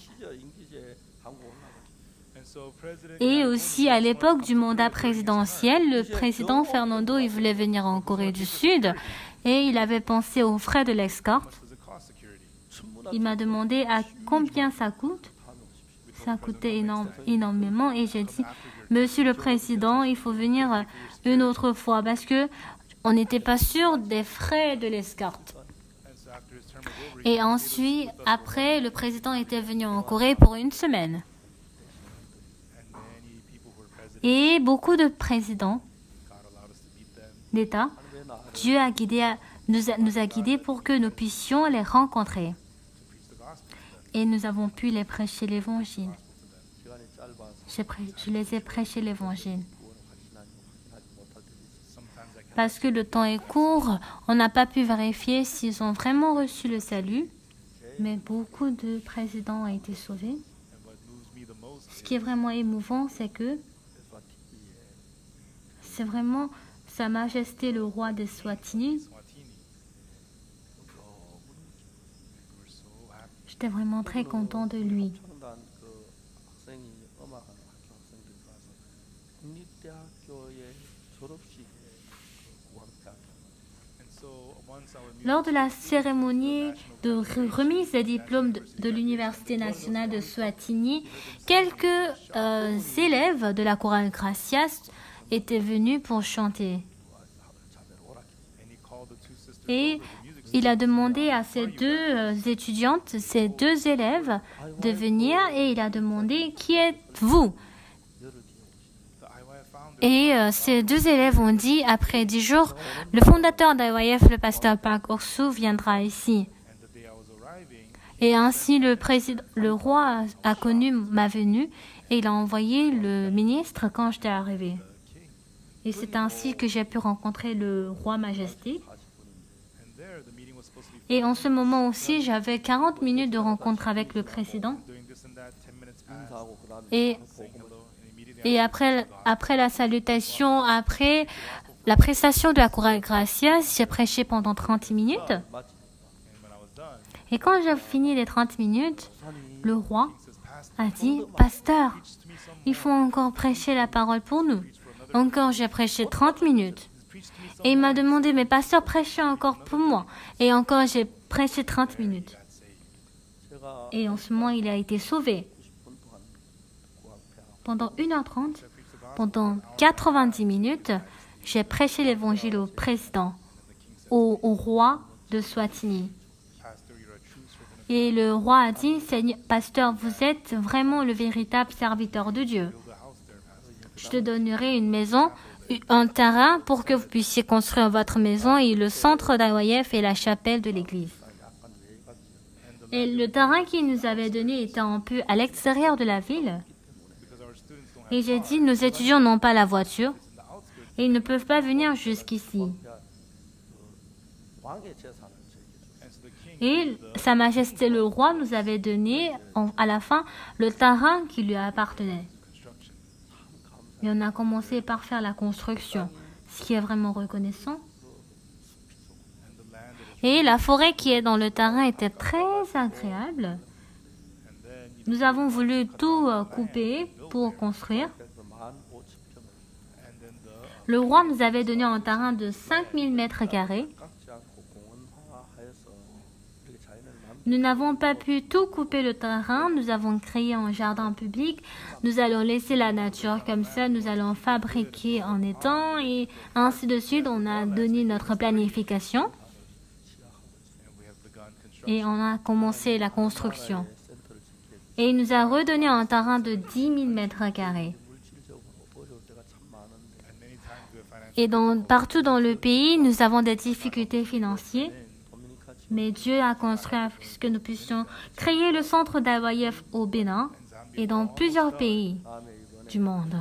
Et aussi, à l'époque du mandat présidentiel, le président Fernando, il voulait venir en Corée du Sud et il avait pensé aux frais de l'escorte. Il m'a demandé à combien ça coûte. Ça coûtait énormément et j'ai dit, Monsieur le Président, il faut venir une autre fois parce que on n'était pas sûr des frais de l'escorte. Et ensuite, après, le président était venu en Corée pour une semaine. Et beaucoup de présidents d'État, Dieu nous a guidés pour que nous puissions les rencontrer. Et nous avons pu les prêcher l'évangile. Je les ai prêché l'évangile. Parce que le temps est court, on n'a pas pu vérifier s'ils ont vraiment reçu le salut. Mais beaucoup de présidents ont été sauvés. Ce qui est vraiment émouvant, c'est que c'est vraiment Sa Majesté le roi des Swatini. J'étais vraiment très content de lui. Lors de la cérémonie de remise des diplômes de l'Université nationale de Swatini, quelques élèves de la chorale Gracias étaient venus pour chanter. Et il a demandé à ces deux étudiantes, ces deux élèves, de venir et il a demandé « Qui êtes-vous » Et ces deux élèves ont dit, après 10 jours, le fondateur d'IYF, le pasteur Park Orsu, viendra ici. Et ainsi, le roi a connu ma venue et il a envoyé le ministre quand j'étais arrivée. Et c'est ainsi que j'ai pu rencontrer le roi Majesté. Et en ce moment aussi, j'avais 40 minutes de rencontre avec le président. Et après la salutation, après la prestation de la chorale Gracias, j'ai prêché pendant 30 minutes. Et quand j'ai fini les 30 minutes, le roi a dit « Pasteur, il faut encore prêcher la parole pour nous. » Encore, j'ai prêché 30 minutes. Et il m'a demandé « Mais pasteur, prêchez encore pour moi. » Et encore, j'ai prêché 30 minutes. Et en ce moment, il a été sauvé. pendant 1h30, pendant 90 minutes, j'ai prêché l'évangile au président, au roi de Swatini. Et le roi a dit, Seigneur, pasteur, vous êtes vraiment le véritable serviteur de Dieu. Je te donnerai une maison, un terrain pour que vous puissiez construire votre maison et le centre d'Awaïef et la chapelle de l'église. Et le terrain qu'il nous avait donné était un peu à l'extérieur de la ville. Et j'ai dit, nos étudiants n'ont pas la voiture et ils ne peuvent pas venir jusqu'ici. Et Sa Majesté le roi nous avait donné à la fin le terrain qui lui appartenait. Et on a commencé par faire la construction, ce qui est vraiment reconnaissant. Et la forêt qui est dans le terrain était très agréable. Nous avons voulu tout couper pour construire. Le roi nous avait donné un terrain de 5000 mètres carrés. Nous n'avons pas pu tout couper le terrain. Nous avons créé un jardin public. Nous allons laisser la nature comme ça. Nous allons fabriquer en étang et ainsi de suite. On a donné notre planification. Et on a commencé la construction. Et il nous a redonné un terrain de 10 000 mètres carrés. Et partout dans le pays, nous avons des difficultés financières. Mais Dieu a construit à ce que nous puissions créer le centre d'Awaïef au Bénin et dans plusieurs pays du monde.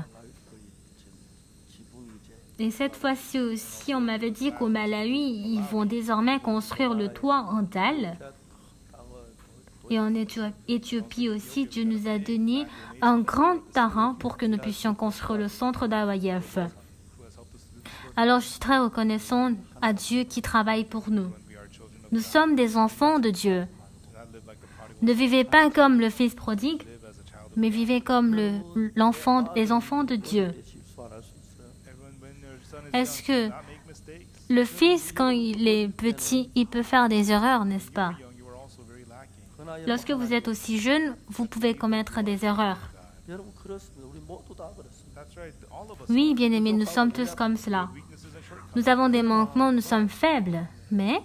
Et cette fois-ci aussi, on m'avait dit qu'au Malawi, ils vont désormais construire le toit en dalle. Et en Éthiopie aussi, Dieu nous a donné un grand terrain pour que nous puissions construire le centre d'Awaïef. Alors, je suis très reconnaissant à Dieu qui travaille pour nous. Nous sommes des enfants de Dieu. Ne vivez pas comme le fils prodigue, mais vivez comme les enfants de Dieu. Est-ce que le fils, quand il est petit, il peut faire des erreurs, n'est-ce pas? Lorsque vous êtes aussi jeune, vous pouvez commettre des erreurs. Oui, bien-aimés, nous sommes tous comme cela. Nous avons des manquements, nous sommes faibles, mais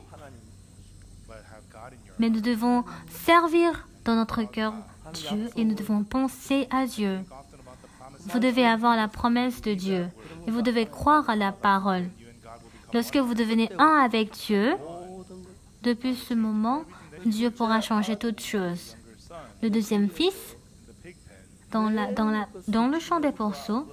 nous devons servir dans notre cœur Dieu et nous devons penser à Dieu. Vous devez avoir la promesse de Dieu et vous devez croire à la parole. Lorsque vous devenez un avec Dieu, depuis ce moment, Dieu pourra changer toutes choses. Le deuxième fils, dans le champ des pourceaux,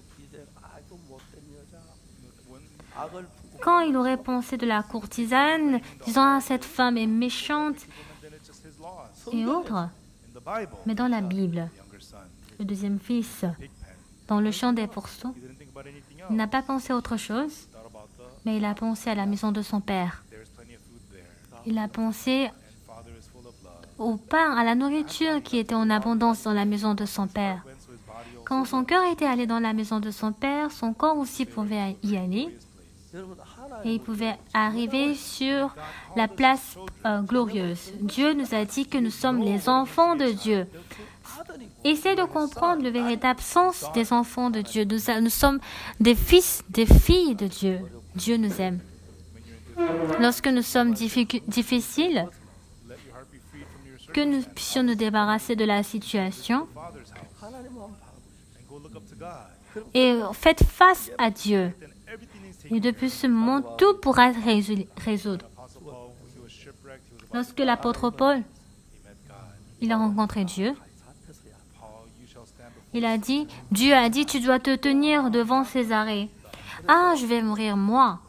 quand il aurait pensé de la courtisane, disant « Ah, cette femme est méchante » et autres. Mais dans la Bible, le deuxième fils, dans le champ des pourceaux, il n'a pas pensé à autre chose, mais il a pensé à la maison de son père. Il a pensé au pain, à la nourriture qui était en abondance dans la maison de son père. Quand son cœur était allé dans la maison de son père, son corps aussi pouvait y aller. Et il pouvait arriver sur la place glorieuse. Dieu nous a dit que nous sommes les enfants de Dieu. Essayez de comprendre le véritable sens des enfants de Dieu. Nous sommes des fils, des filles de Dieu. Dieu nous aime. Lorsque nous sommes difficiles, que nous puissions nous débarrasser de la situation et faites face à Dieu. Et depuis ce moment, tout pourra se résoudre. Lorsque l'apôtre Paul, il a rencontré Dieu, il a dit, Dieu a dit, tu dois te tenir devant Césarée. Ah, je vais mourir moi.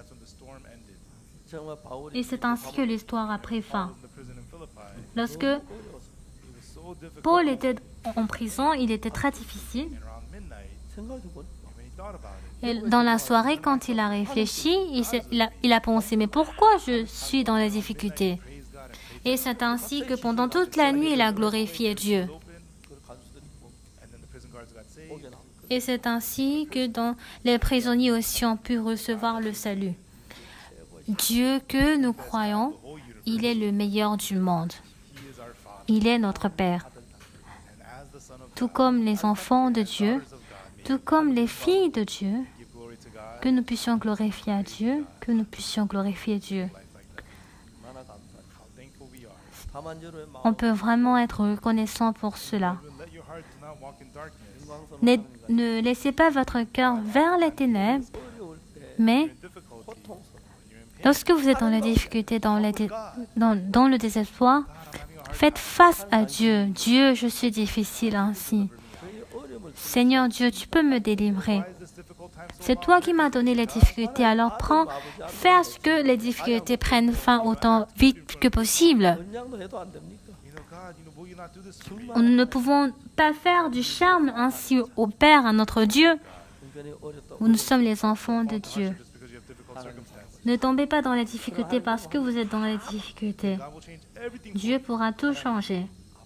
Et c'est ainsi que l'histoire a pris fin. Lorsque Paul était en prison, il était très difficile. Et dans la soirée, quand il a réfléchi, il a pensé, mais pourquoi je suis dans les difficultés? Et c'est ainsi que pendant toute la nuit, il a glorifié Dieu. Et c'est ainsi que les prisonniers aussi ont pu recevoir le salut. Dieu que nous croyons, il est le meilleur du monde. Il est notre Père. tout comme les enfants de Dieu, tout comme les filles de Dieu, que nous puissions glorifier à Dieu, que nous puissions glorifier Dieu. On peut vraiment être reconnaissant pour cela. Ne laissez pas votre cœur vers les ténèbres, mais lorsque vous êtes dans la difficulté, dans le désespoir, faites face à Dieu. Dieu, je suis difficile ainsi. Seigneur Dieu, tu peux me délivrer. C'est toi qui m'as donné les difficultés, alors fais à ce que les difficultés prennent fin autant vite que possible. Nous ne pouvons pas faire du charme ainsi au Père, à notre Dieu. Nous sommes les enfants de Dieu. Ne tombez pas dans les difficultés parce que vous êtes dans les difficultés. Dieu pourra tout changer.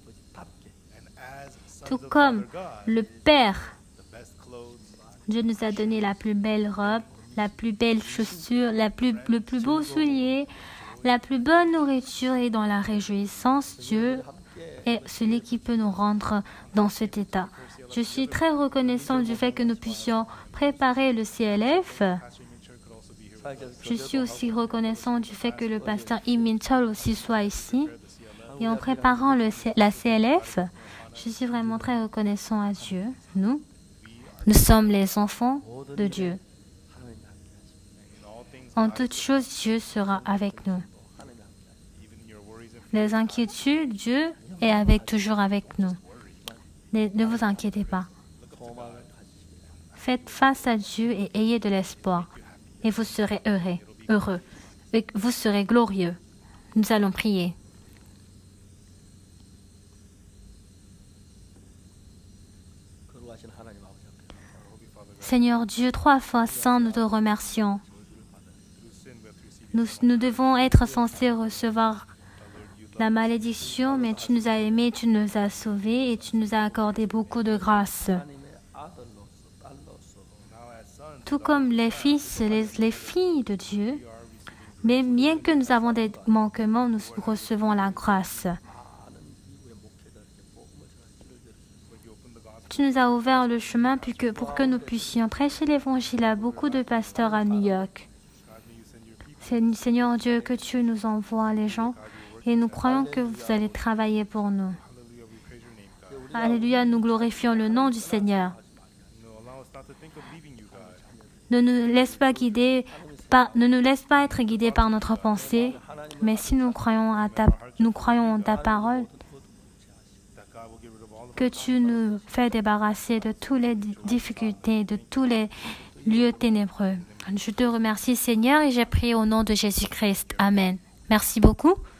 Tout comme le Père, Dieu nous a donné la plus belle robe, la plus belle chaussure, le plus beau soulier, la plus bonne nourriture et dans la réjouissance, Dieu est celui qui peut nous rendre dans cet état. Je suis très reconnaissant du fait que nous puissions préparer le CLF. Je suis aussi reconnaissant du fait que le pasteur Im Min-chol aussi soit ici. Et en préparant la CLF, je suis vraiment très reconnaissant à Dieu. Nous sommes les enfants de Dieu. En toutes choses, Dieu sera avec nous. Les inquiétudes, Dieu est toujours avec nous. Ne vous inquiétez pas. Faites face à Dieu et ayez de l'espoir. Et vous serez heureux. Et vous serez glorieux. Nous allons prier. Seigneur Dieu, 3 fois saint, nous te remercions. Nous devons être censés recevoir la malédiction, mais tu nous as aimés, tu nous as sauvés et tu nous as accordé beaucoup de grâce. Tout comme les fils, les filles de Dieu, mais bien que nous avons des manquements, nous recevons la grâce. Tu nous as ouvert le chemin pour que nous puissions prêcher l'évangile à beaucoup de pasteurs à New York. Seigneur Dieu, que tu nous envoies les gens et nous croyons que vous allez travailler pour nous. Alléluia, nous glorifions le nom du Seigneur. Ne nous laisse pas être guidés par notre pensée, mais si nous croyons en ta parole, que tu nous fais débarrasser de toutes les difficultés, de tous les lieux ténébreux. Je te remercie, Seigneur, et j'ai prié au nom de Jésus-Christ. Amen. Merci beaucoup.